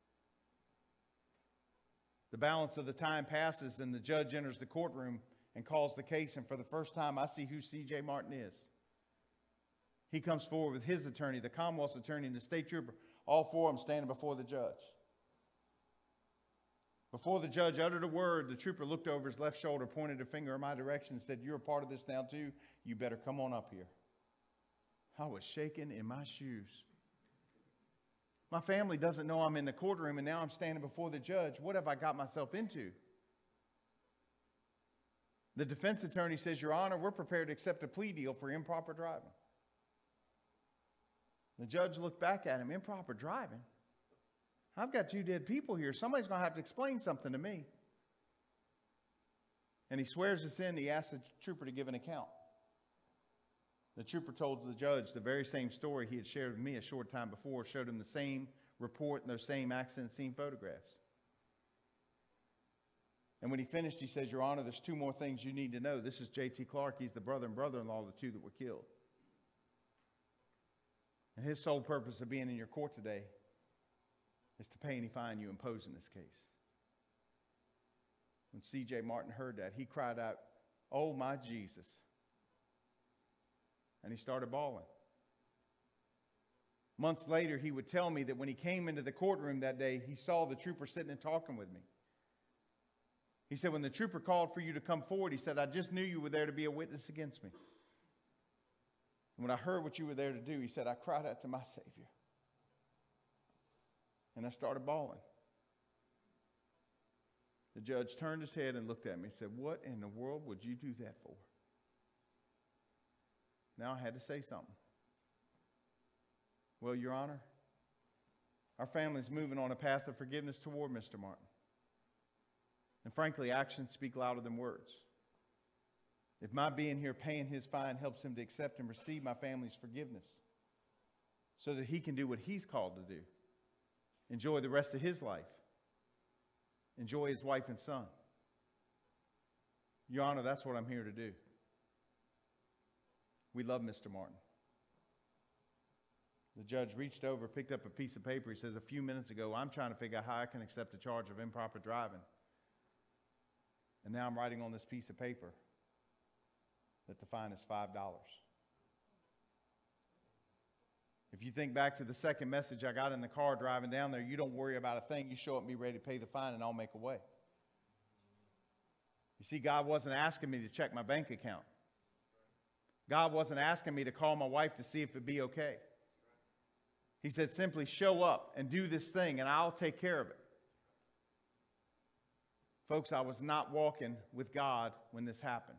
The balance of the time passes and the judge enters the courtroom and calls the case. And for the first time, I see who C J Martin is. He comes forward with his attorney, the Commonwealth's attorney, and the state trooper. All four of them standing before the judge. Before the judge uttered a word, the trooper looked over his left shoulder, pointed a finger in my direction, and said, you're a part of this now too. You better come on up here. I was shaking in my shoes. My family doesn't know I'm in the courtroom, and now I'm standing before the judge. What have I got myself into? The defense attorney says, Your Honor, we're prepared to accept a plea deal for improper driving. The judge looked back at him. Improper driving? I've got two dead people here. Somebody's going to have to explain something to me. And he swears us in. He asks the trooper to give an account. The trooper told the judge the very same story he had shared with me a short time before, showed him the same report and those same accident scene photographs. And when he finished, he says, Your Honor, there's two more things you need to know. This is J T Clark. He's the brother and brother-in-law of the two that were killed. And his sole purpose of being in your court today is to pay any fine you impose in this case. When C J Martin heard that, he cried out, Oh, my Jesus. And he started bawling. Months later, he would tell me that when he came into the courtroom that day, he saw the trooper sitting and talking with me. He said, when the trooper called for you to come forward, he said, I just knew you were there to be a witness against me. And when I heard what you were there to do, he said, I cried out to my Savior. And I started bawling. The judge turned his head and looked at me and said, what in the world would you do that for? Now I had to say something. Well, Your Honor, our family's moving on a path of forgiveness toward Mister Martin. And frankly, actions speak louder than words. If my being here paying his fine helps him to accept and receive my family's forgiveness so that he can do what he's called to do, enjoy the rest of his life, enjoy his wife and son. Your Honor, that's what I'm here to do. We love Mister Martin. The judge reached over, picked up a piece of paper. He says, a few minutes ago, I'm trying to figure out how I can accept a charge of improper driving. And now I'm writing on this piece of paper that the fine is five dollars. If you think back to the second message I got in the car driving down there, you don't worry about a thing. You show up and be ready to pay the fine, and I'll make a way. You see, God wasn't asking me to check my bank account. God wasn't asking me to call my wife to see if it'd be okay. He said, simply show up and do this thing, and I'll take care of it. Folks, I was not walking with God when this happened.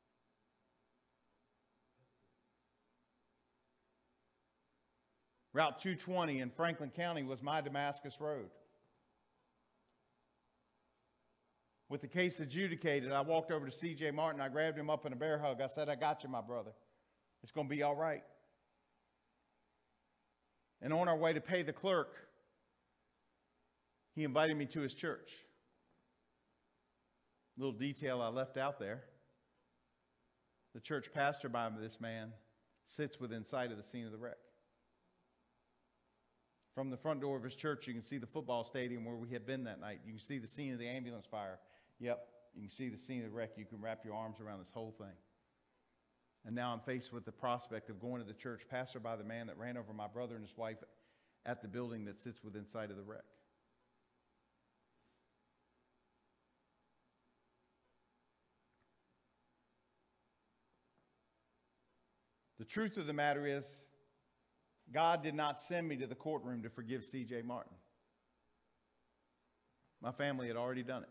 Route two twenty in Franklin County was my Damascus road. With the case adjudicated, I walked over to C J Martin. I grabbed him up in a bear hug. I said, I got you, my brother. It's going to be all right. And on our way to pay the clerk, he invited me to his church. Little detail I left out there. The church pastor by this man sits within sight of the scene of the wreck. From the front door of his church, you can see the football stadium where we had been that night. You can see the scene of the ambulance fire. Yep, you can see the scene of the wreck. You can wrap your arms around this whole thing. And now I'm faced with the prospect of going to the church, pastor by the man that ran over my brother and his wife at the building that sits within sight of the wreck. The truth of the matter is, God did not send me to the courtroom to forgive C J Martin. My family had already done it.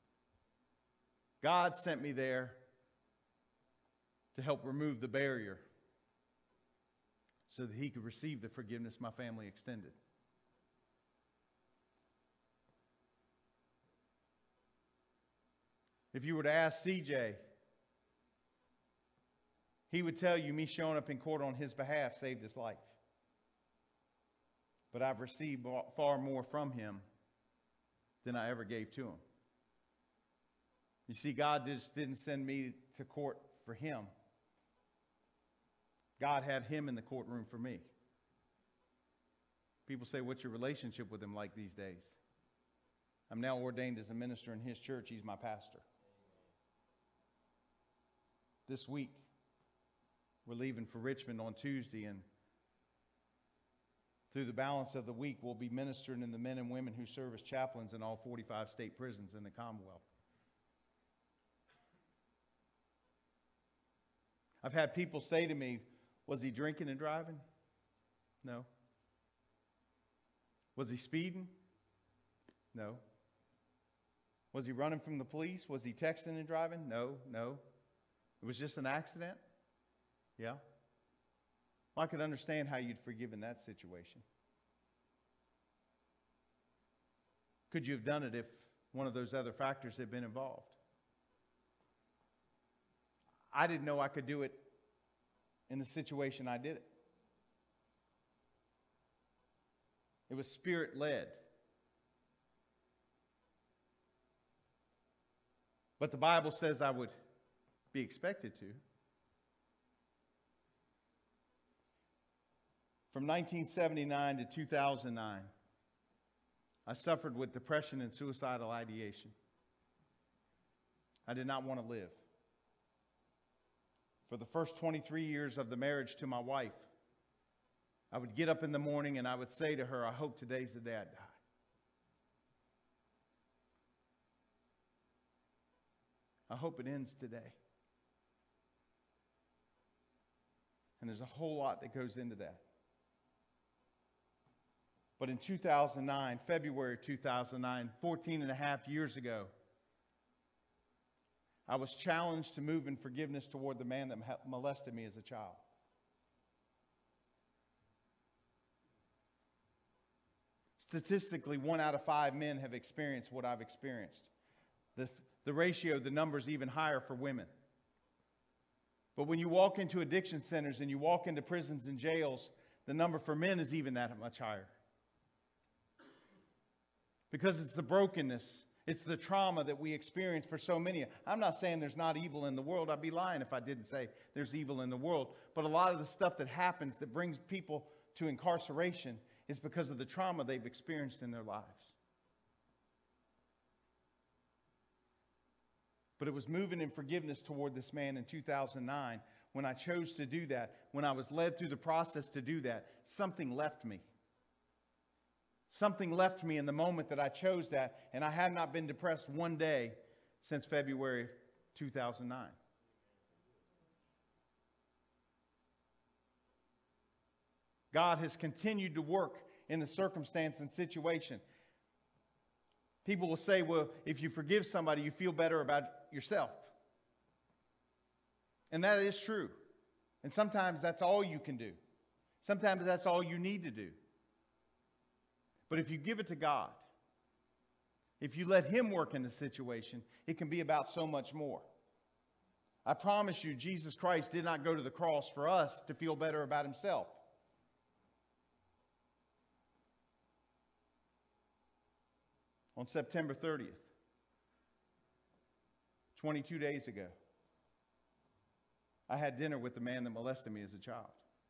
God sent me there to help remove the barrier so that he could receive the forgiveness my family extended. If you were to ask C J, he would tell you me showing up in court on his behalf saved his life. But I've received far more from him than I ever gave to him. You see, God just didn't send me to court for him. God had him in the courtroom for me. People say, what's your relationship with him like these days? I'm now ordained as a minister in his church. He's my pastor. This week, we're leaving for Richmond on Tuesday, and through the balance of the week, we'll be ministering in the men and women who serve as chaplains in all forty-five state prisons in the Commonwealth. I've had people say to me, was he drinking and driving? No. Was he speeding? No. Was he running from the police? Was he texting and driving? No, no. It was just an accident? Yeah. Well, I could understand how you'd forgive in that situation. Could you have done it if one of those other factors had been involved? I didn't know I could do it in the situation I did it. It was Spirit-led. But the Bible says I would be expected to. From nineteen seventy-nine to two thousand nine, I suffered with depression and suicidal ideation. I did not want to live. For the first twenty-three years of the marriage to my wife, I would get up in the morning and I would say to her, I hope today's the day I die. I hope it ends today. And there's a whole lot that goes into that. But in two thousand nine, February two thousand nine, fourteen and a half years ago, I was challenged to move in forgiveness toward the man that molested me as a child. Statistically, one out of five men have experienced what I've experienced. The, the ratio, the number's even higher for women. But when you walk into addiction centers and you walk into prisons and jails, the number for men is even that much higher. Because it's the brokenness, it's the trauma that we experience for so many. I'm not saying there's not evil in the world. I'd be lying if I didn't say there's evil in the world. But a lot of the stuff that happens that brings people to incarceration is because of the trauma they've experienced in their lives. But it was moving in forgiveness toward this man in two thousand nine when I chose to do that, when I was led through the process to do that, something left me. Something left me in the moment that I chose that, and I have not been depressed one day since February two thousand nine. God has continued to work in the circumstance and situation. People will say, well, if you forgive somebody, you feel better about yourself. And that is true. And sometimes that's all you can do. Sometimes that's all you need to do. But if you give it to God, if you let Him work in the situation, it can be about so much more. I promise you, Jesus Christ did not go to the cross for us to feel better about Himself. On September thirtieth, twenty-two days ago, I had dinner with the man that molested me as a child.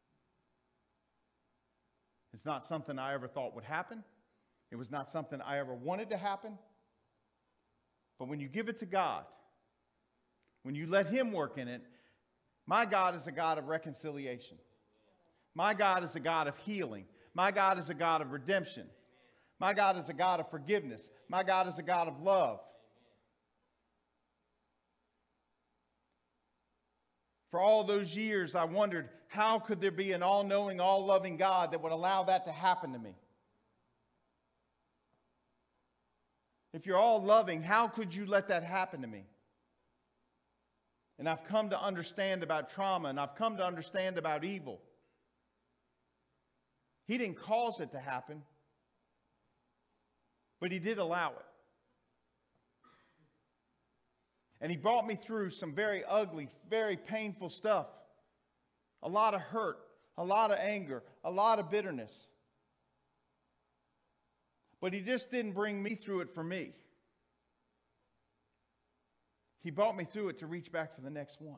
It's not something I ever thought would happen. It was not something I ever wanted to happen. But when you give it to God, when you let Him work in it, my God is a God of reconciliation. My God is a God of healing. My God is a God of redemption. My God is a God of forgiveness. My God is a God of love. For all those years, I wondered, how could there be an all-knowing, all-loving God that would allow that to happen to me? If you're all loving, how could you let that happen to me? And I've come to understand about trauma, and I've come to understand about evil. He didn't cause it to happen, but He did allow it. And He brought me through some very ugly, very painful stuff. A lot of hurt, a lot of anger, a lot of bitterness. But He just didn't bring me through it for me. He brought me through it to reach back for the next one.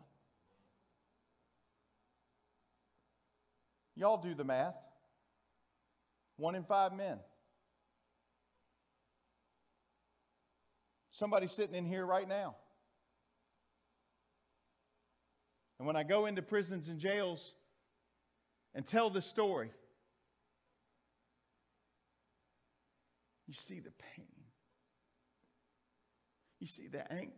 Y'all do the math. One in five men. Somebody sitting in here right now. And when I go into prisons and jails and tell this story, you see the pain. You see the anguish.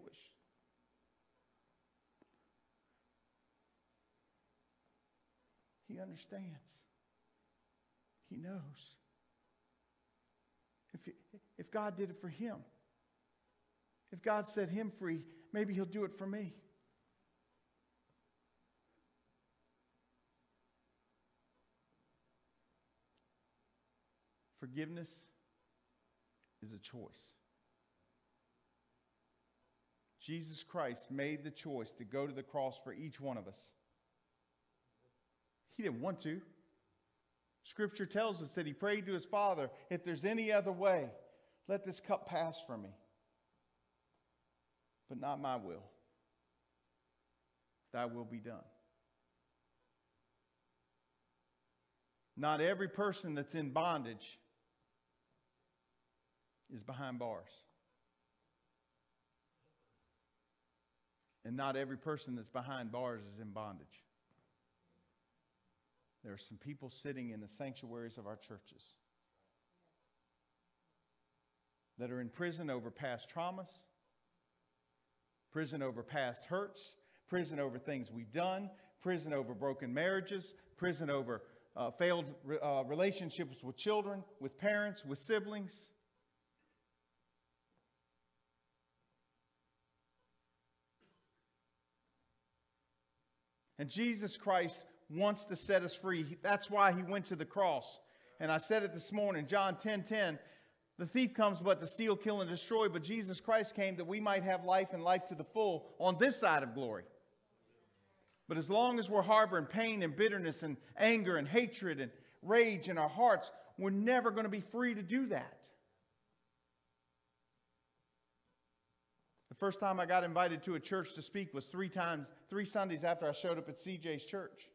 He understands. He knows. If, if God did it for him, if God set him free, maybe he'll do it for me. Forgiveness is a choice. Jesus Christ made the choice to go to the cross for each one of us. He didn't want to. Scripture tells us that he prayed to his Father, if there's any other way, let this cup pass from me. But not my will. Thy will be done. Not every person that's in bondage is behind bars. And not every person that's behind bars is in bondage. There are some people sitting in the sanctuaries of our churches that are in prison over past traumas, prison over past hurts, prison over things we've done, prison over broken marriages, prison over uh, failed uh, relationships with children, with parents, with siblings. And Jesus Christ wants to set us free. That's why he went to the cross. And I said it this morning, John ten ten, the thief comes but to steal, kill, and destroy, but Jesus Christ came that we might have life and life to the full on this side of glory. But as long as we're harboring pain and bitterness and anger and hatred and rage in our hearts, we're never going to be free to do that. The first time I got invited to a church to speak was three times, three Sundays after I showed up at C J's church.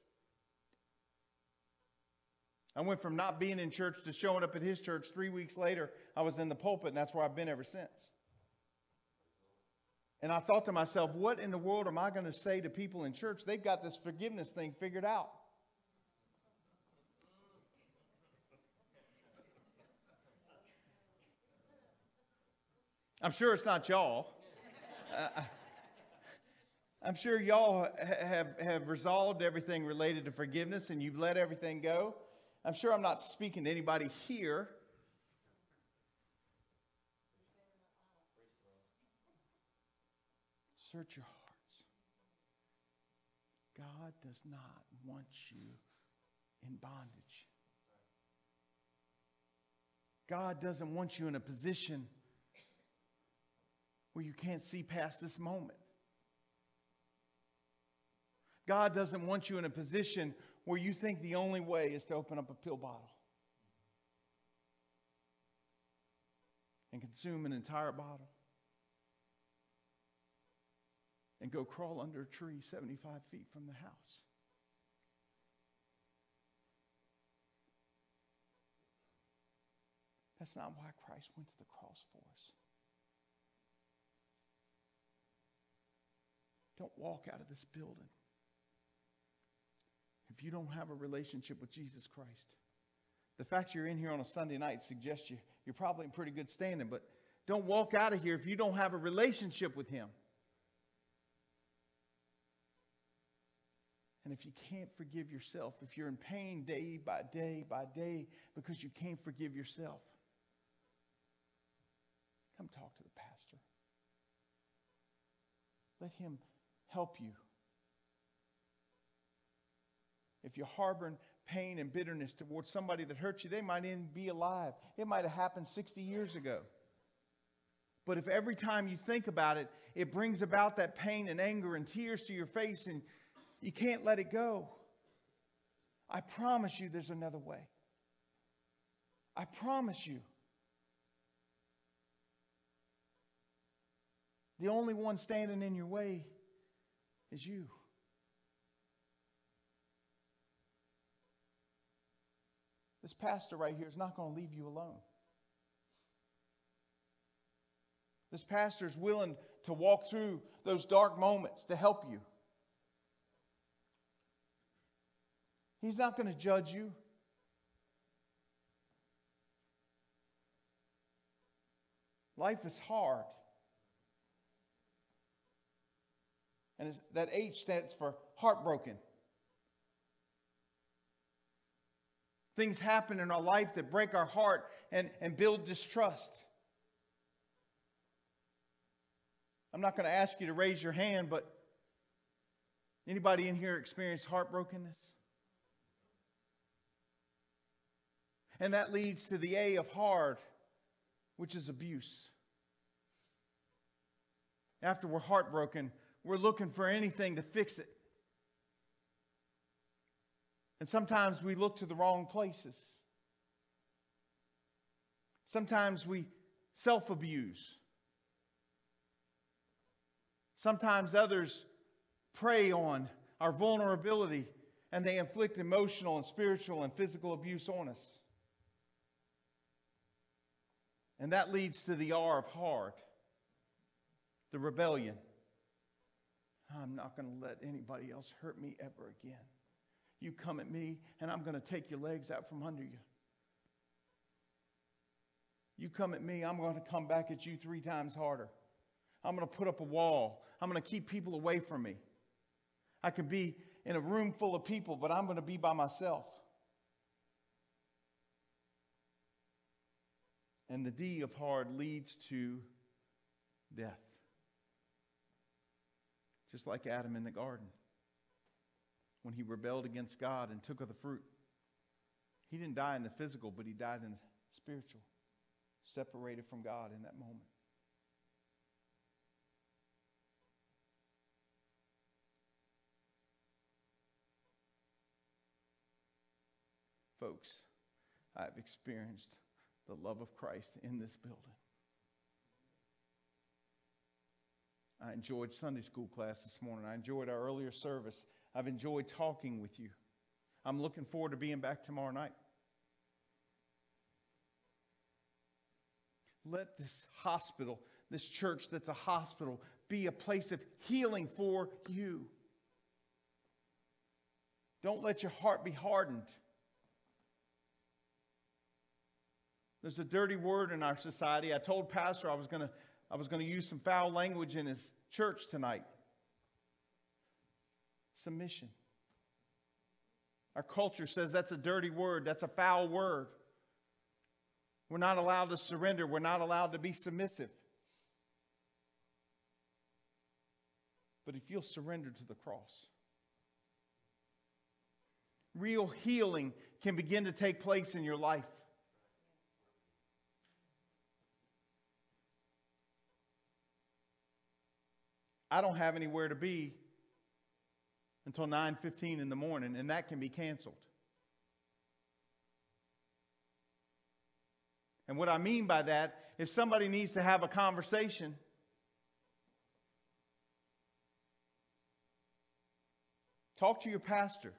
I went from not being in church to showing up at his church. Three weeks later, I was in the pulpit, and that's where I've been ever since. And I thought to myself, what in the world am I going to say to people in church? They've got this forgiveness thing figured out. I'm sure it's not y'all. Uh, I'm sure y'all have, have resolved everything related to forgiveness and you've let everything go. I'm sure I'm not speaking to anybody here. Search your hearts. God does not want you in bondage. God doesn't want you in a position where you can't see past this moment. God doesn't want you in a position where you think the only way is to open up a pill bottle and consume an entire bottle and go crawl under a tree seventy-five feet from the house. That's not why Christ went to the cross for us. Don't walk out of this building if you don't have a relationship with Jesus Christ. The fact you're in here on a Sunday night suggests you, you're probably in pretty good standing, but don't walk out of here if you don't have a relationship with him. And if you can't forgive yourself, if you're in pain day by day by day because you can't forgive yourself, come talk to the pastor. Let him help you. If you're harboring pain and bitterness towards somebody that hurt you, they might even be alive. It might have happened sixty years ago. But if every time you think about it, it brings about that pain and anger and tears to your face and you can't let it go, I promise you there's another way. I promise you. The only one standing in your way is you. This pastor right here is not going to leave you alone. This pastor is willing to walk through those dark moments to help you. He's not going to judge you. Life is hard. And it's, that H stands for heartbroken. Things happen in our life that break our heart and, and build distrust. I'm not going to ask you to raise your hand, but anybody in here experience heartbrokenness? And that leads to the A of hard, which is abuse. After we're heartbroken, we're looking for anything to fix it. And sometimes we look to the wrong places. Sometimes we self-abuse. Sometimes others prey on our vulnerability and they inflict emotional and spiritual and physical abuse on us. And that leads to the R of hard, the rebellion. I'm not going to let anybody else hurt me ever again. You come at me and I'm going to take your legs out from under you. You come at me, I'm going to come back at you three times harder. I'm going to put up a wall. I'm going to keep people away from me. I can be in a room full of people, but I'm going to be by myself. And the D of hard leads to death. Just like Adam in the garden. When he rebelled against God and took of the fruit. He didn't die in the physical, but he died in the spiritual. Separated from God in that moment. Folks, I've experienced the love of Christ in this building. I enjoyed Sunday school class this morning. I enjoyed our earlier service. I've enjoyed talking with you. I'm looking forward to being back tomorrow night. Let this hospital, this church that's a hospital, be a place of healing for you. Don't let your heart be hardened. There's a dirty word in our society. I told Pastor I was going to I was going to use some foul language in his church tonight. Submission. Our culture says that's a dirty word. That's a foul word. We're not allowed to surrender. We're not allowed to be submissive. But if you'll surrender to the cross, real healing can begin to take place in your life. I don't have anywhere to be until nine fifteen in the morning, and that can be canceled. And what I mean by that, if somebody needs to have a conversation, talk to your pastor.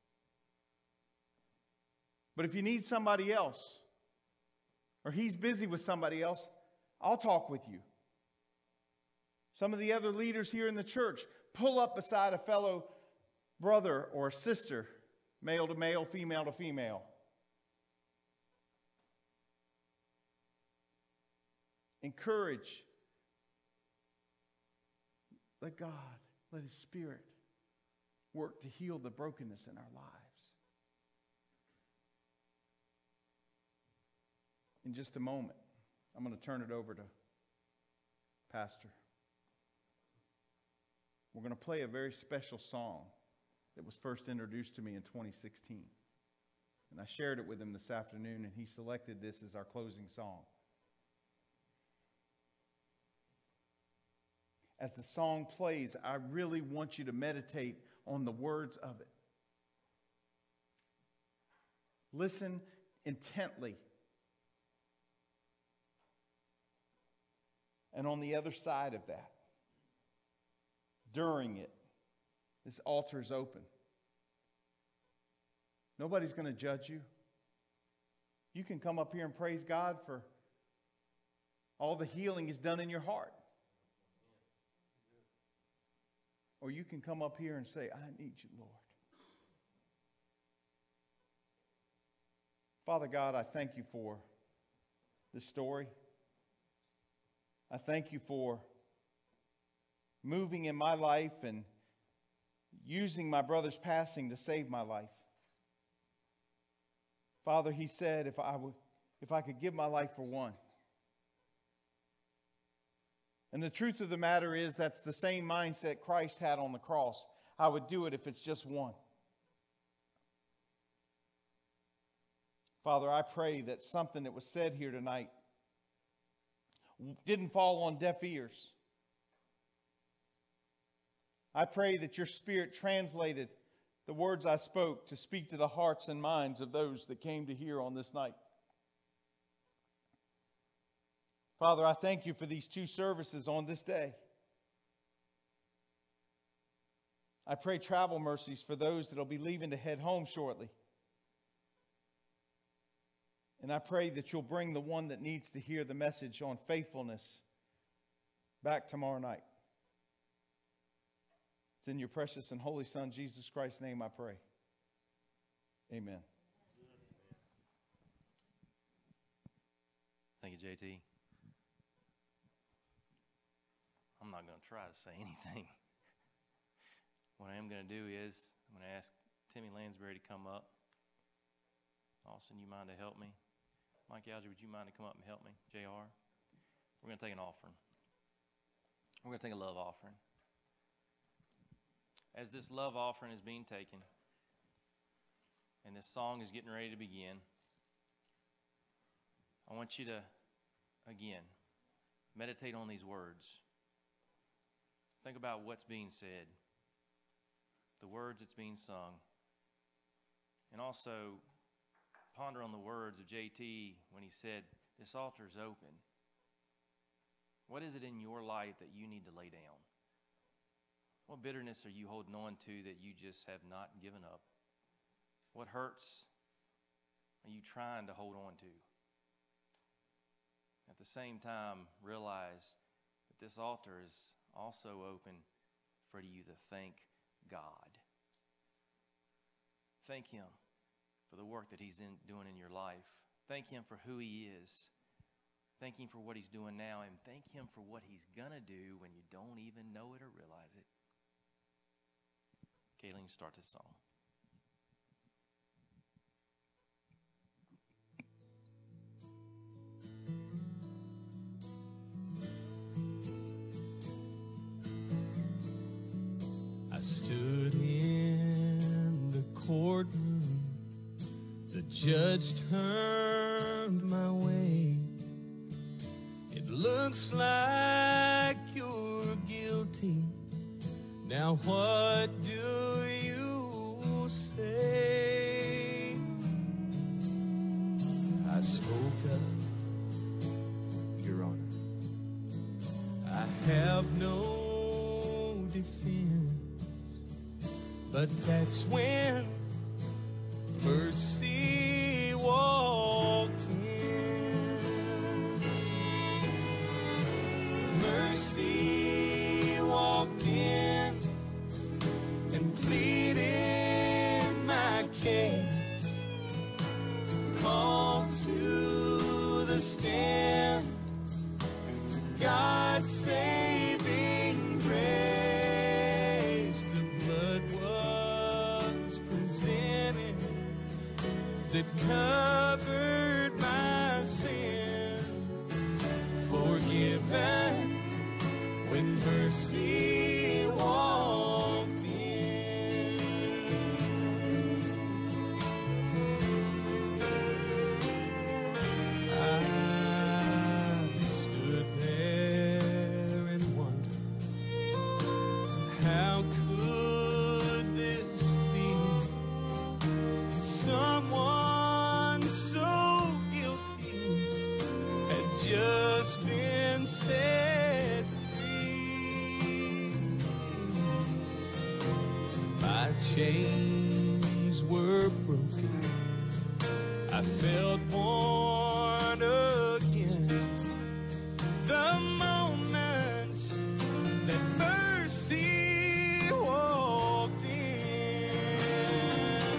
But if you need somebody else, or he's busy with somebody else, I'll talk with you. Some of the other leaders here in the church, pull up beside a fellow brother or sister, male to male, female to female. Encourage. Let God, let His Spirit work to heal the brokenness in our lives. In just a moment, I'm going to turn it over to Pastor. We're going to play a very special song that was first introduced to me in twenty sixteen. And I shared it with him this afternoon, and he selected this as our closing song. As the song plays, I really want you to meditate on the words of it. Listen intently. And on the other side of that, during it. This altar is open. Nobody's going to judge you. You can come up here and praise God for all the healing He's done in your heart. Or you can come up here and say, I need you, Lord. Father God, I thank you for this story. I thank you for moving in my life and using my brother's passing to save my life. Father, he said, if I would, if I could give my life for one. And the truth of the matter is, that's the same mindset Christ had on the cross. I would do it if it's just one. Father, I pray that something that was said here tonight didn't fall on deaf ears. I pray that your Spirit translated the words I spoke to speak to the hearts and minds of those that came to hear on this night. Father, I thank you for these two services on this day. I pray travel mercies for those that will be leaving to head home shortly. And I pray that you'll bring the one that needs to hear the message on faithfulness back tomorrow night. It's in your precious and holy Son, Jesus Christ's name, I pray. Amen. Thank you, J T. I'm not going to try to say anything. What I am going to do is, I'm going to ask Timmy Lansbury to come up. Austin, you mind to help me? Mike Alger, would you mind to come up and help me? J R? We're going to take an offering. We're going to take a love offering. As this love offering is being taken, and this song is getting ready to begin, I want you to, again, meditate on these words. Think about what's being said, the words that's being sung, and also ponder on the words of J T when he said, this altar is open. What is it in your life that you need to lay down? What bitterness are you holding on to that you just have not given up? What hurts are you trying to hold on to? At the same time, realize that this altar is also open for you to thank God. Thank Him for the work that He's in, doing in your life. Thank Him for who He is. Thank Him for what He's doing now, and thank Him for what He's going to do when you don't even know it or realize it. Kayleen, start this song. I stood in the courtroom, the judge turned my way. It looks like you're guilty. Now what do you say? I spoke up, Your Honor. I have no defense, but that's when mercy walked in. Mercy walked in and pleaded my case, called to the stand God's saving grace. The blood was presented that covered my sin, forgiven when mercy walked in. I stood there and wondered, how could this be? Someone so guilty had just been set free. chains were broken, I felt born again. The moment that mercy walked in,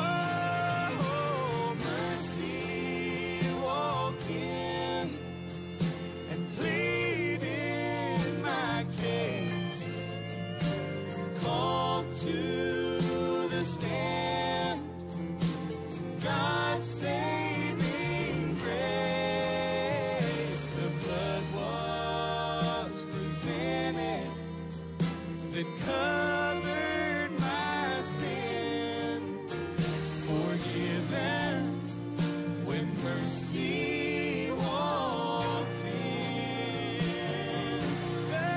oh, mercy walked in and pleaded my case, called to the stand, God saving grace. The blood was presented that covered my sin, forgiven when mercy walked in. The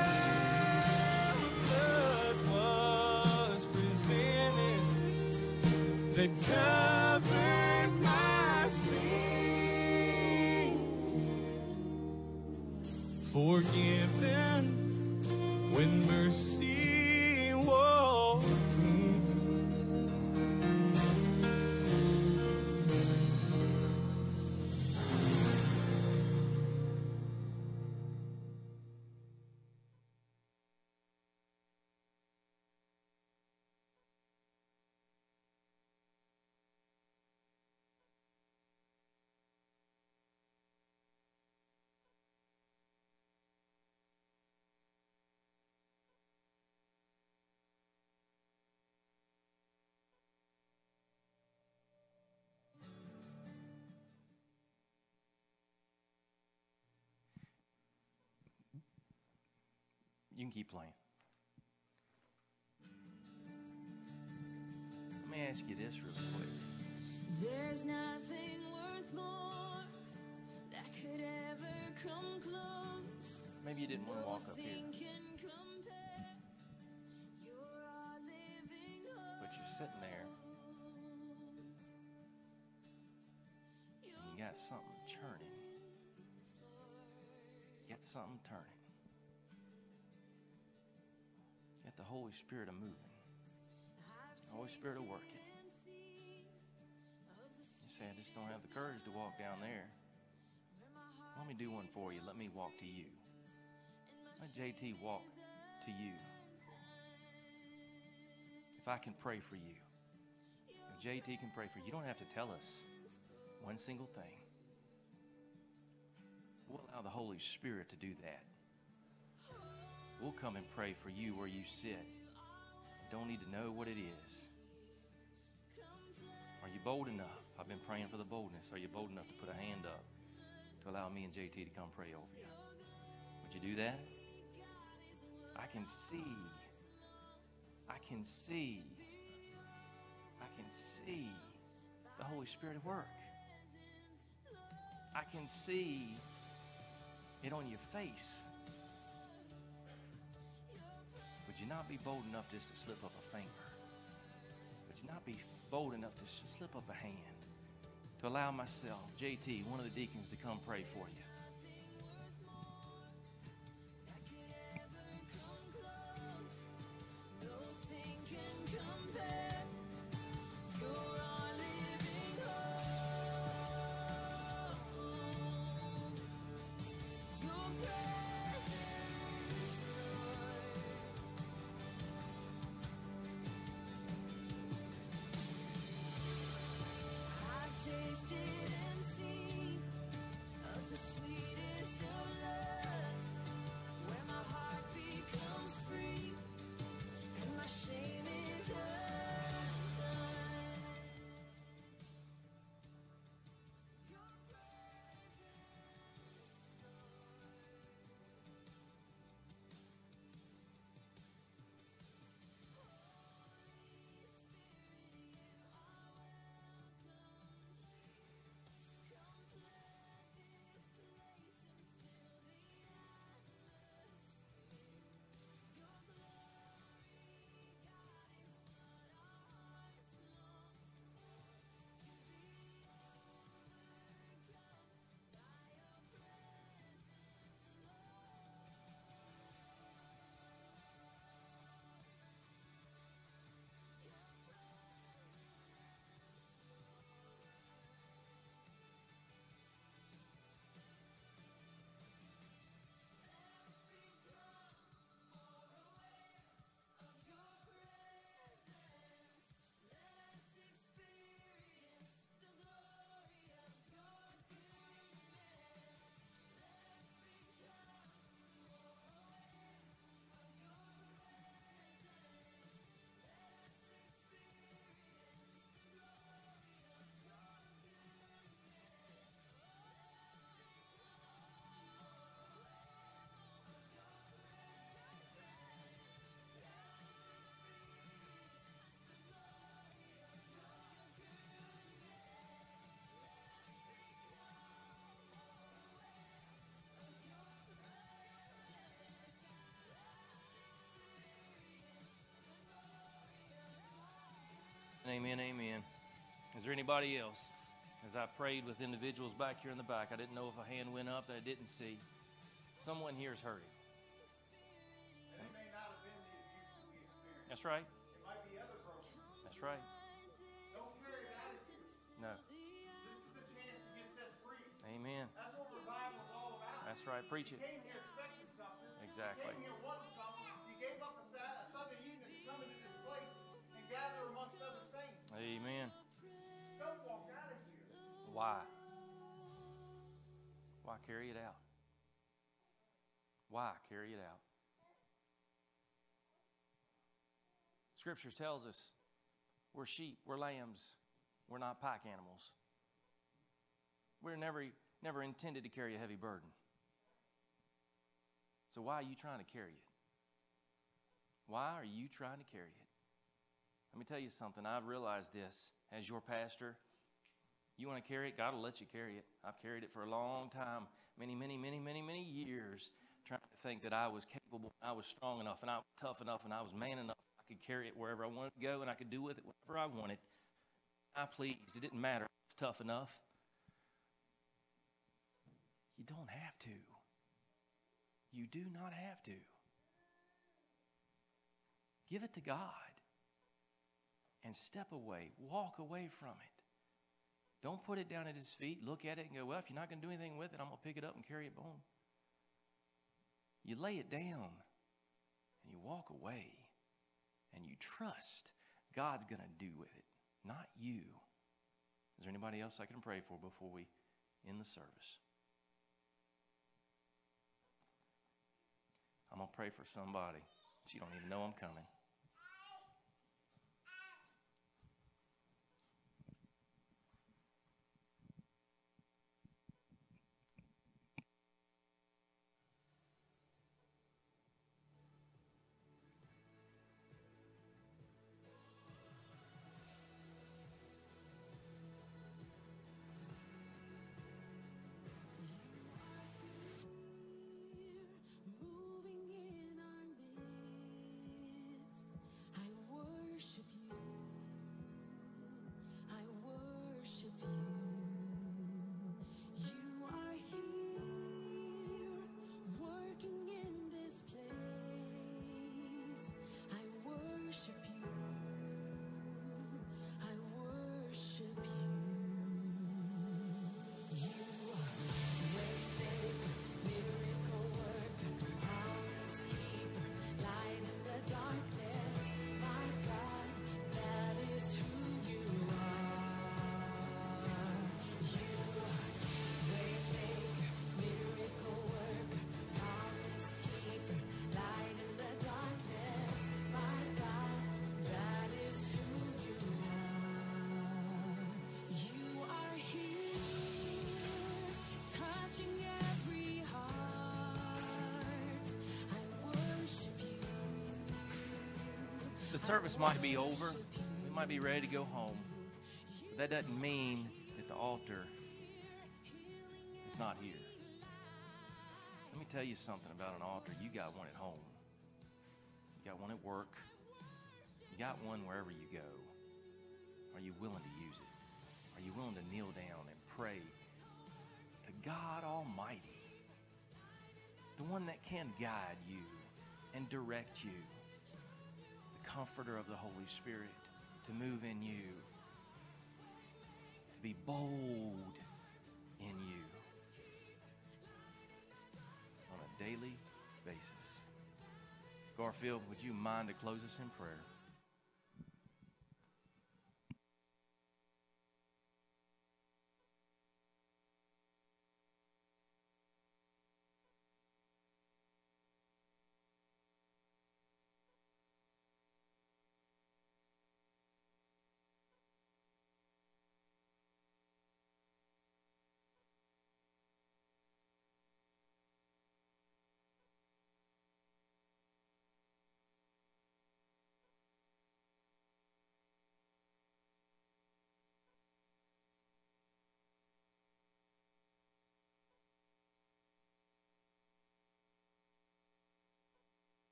blood was presented that covered my sin, forgiven when mercy walked in. You can keep playing. Let me ask you this real quick. There's nothing worth more that could ever come close. Maybe you didn't want to walk up here, Nothing can compare. You're our living hope. but you're sitting there and you got something churning. You got something turning. You got the Holy Spirit a moving. The Holy Spirit a working. You say, I just don't have the courage to walk down there. Let me do one for you. Let me walk to you. Let J T walk to you. If I can pray for you, if J T can pray for you, you don't have to tell us one single thing. We'll allow the Holy Spirit to do that. We'll come and pray for you where you sit. Don't need to know what it is. Are you bold enough? I've been praying for the boldness. Are you bold enough to put a hand up to allow me and J T to come pray over you? Would you do that? I can see. I can see. I can see the Holy Spirit at work. I can see it on your face. Would you not be bold enough just to slip up a finger? Would you not be bold enough to slip up a hand? To allow myself, J T, one of the deacons, to come pray for you. Nothing can compare. You're our living hope. Your presence, Lord. I've tasted and seen of the sweetest of loves, where my heart becomes free and my shame is undone. Your presence, Amen, amen. Is there anybody else? As I prayed with individuals back here in the back, I didn't know if a hand went up that I didn't see. Someone here is hurting. And it may not have been the abuse that we experienced. That's right. It might be other brokenness. That's right. Don't carry that attitude. No. This is the chance to get set free. Amen. That's what revival is all about. That's right. Preach it. You came here expecting something. Exactly. You came here wanting something. You gave up a, Sat- a Sunday evening to come into this place and gather amongst other saints. Amen. Don't walk out of here. Why? Why carry it out? Why carry it out? Scripture tells us we're sheep, we're lambs, we're not pack animals. We're never, never intended to carry a heavy burden. So why are you trying to carry it? Why are you trying to carry it? Let me tell you something. I've realized this as your pastor. You want to carry it, God will let you carry it. I've carried it for a long time, many, many, many, many, many years, trying to think that I was capable, I was strong enough, and I was tough enough, and I was man enough. I could carry it wherever I wanted to go, and I could do with it whatever I wanted. I pleased. It didn't matter. I was tough enough. You don't have to. You do not have to. Give it to God and step away. Walk away from it. Don't put it down at his feet. Look at it and go, well, if you're not going to do anything with it, I'm going to pick it up and carry it home. You lay it down and you walk away and you trust God's going to do with it, not you. Is there anybody else I can pray for before we end the service? I'm going to pray for somebody that you don't even know I'm coming. Moving in our midst, I worship you. I worship you. You are here, working in this place. I worship you. I worship you. You are waymaker, miracle worker, promise keeper, light in the darkness. My God, that is who you are. You are waymaker, miracle worker, promise keeper, light in the darkness. My God, that is who you are. You are here, touching every heart. I worship you. The service might be over. We might be ready to go home. But that doesn't mean that the altar is not here. Let me tell you something about an altar. You got one at home. You got one at work. You got one wherever you go. Are you willing to use it? Are you willing to kneel down and pray to God Almighty, the one that can guide you and direct you, the comforter of the Holy Spirit, to move in you, to be bold in you on a daily basis? Garfield, would you mind to close us in prayer?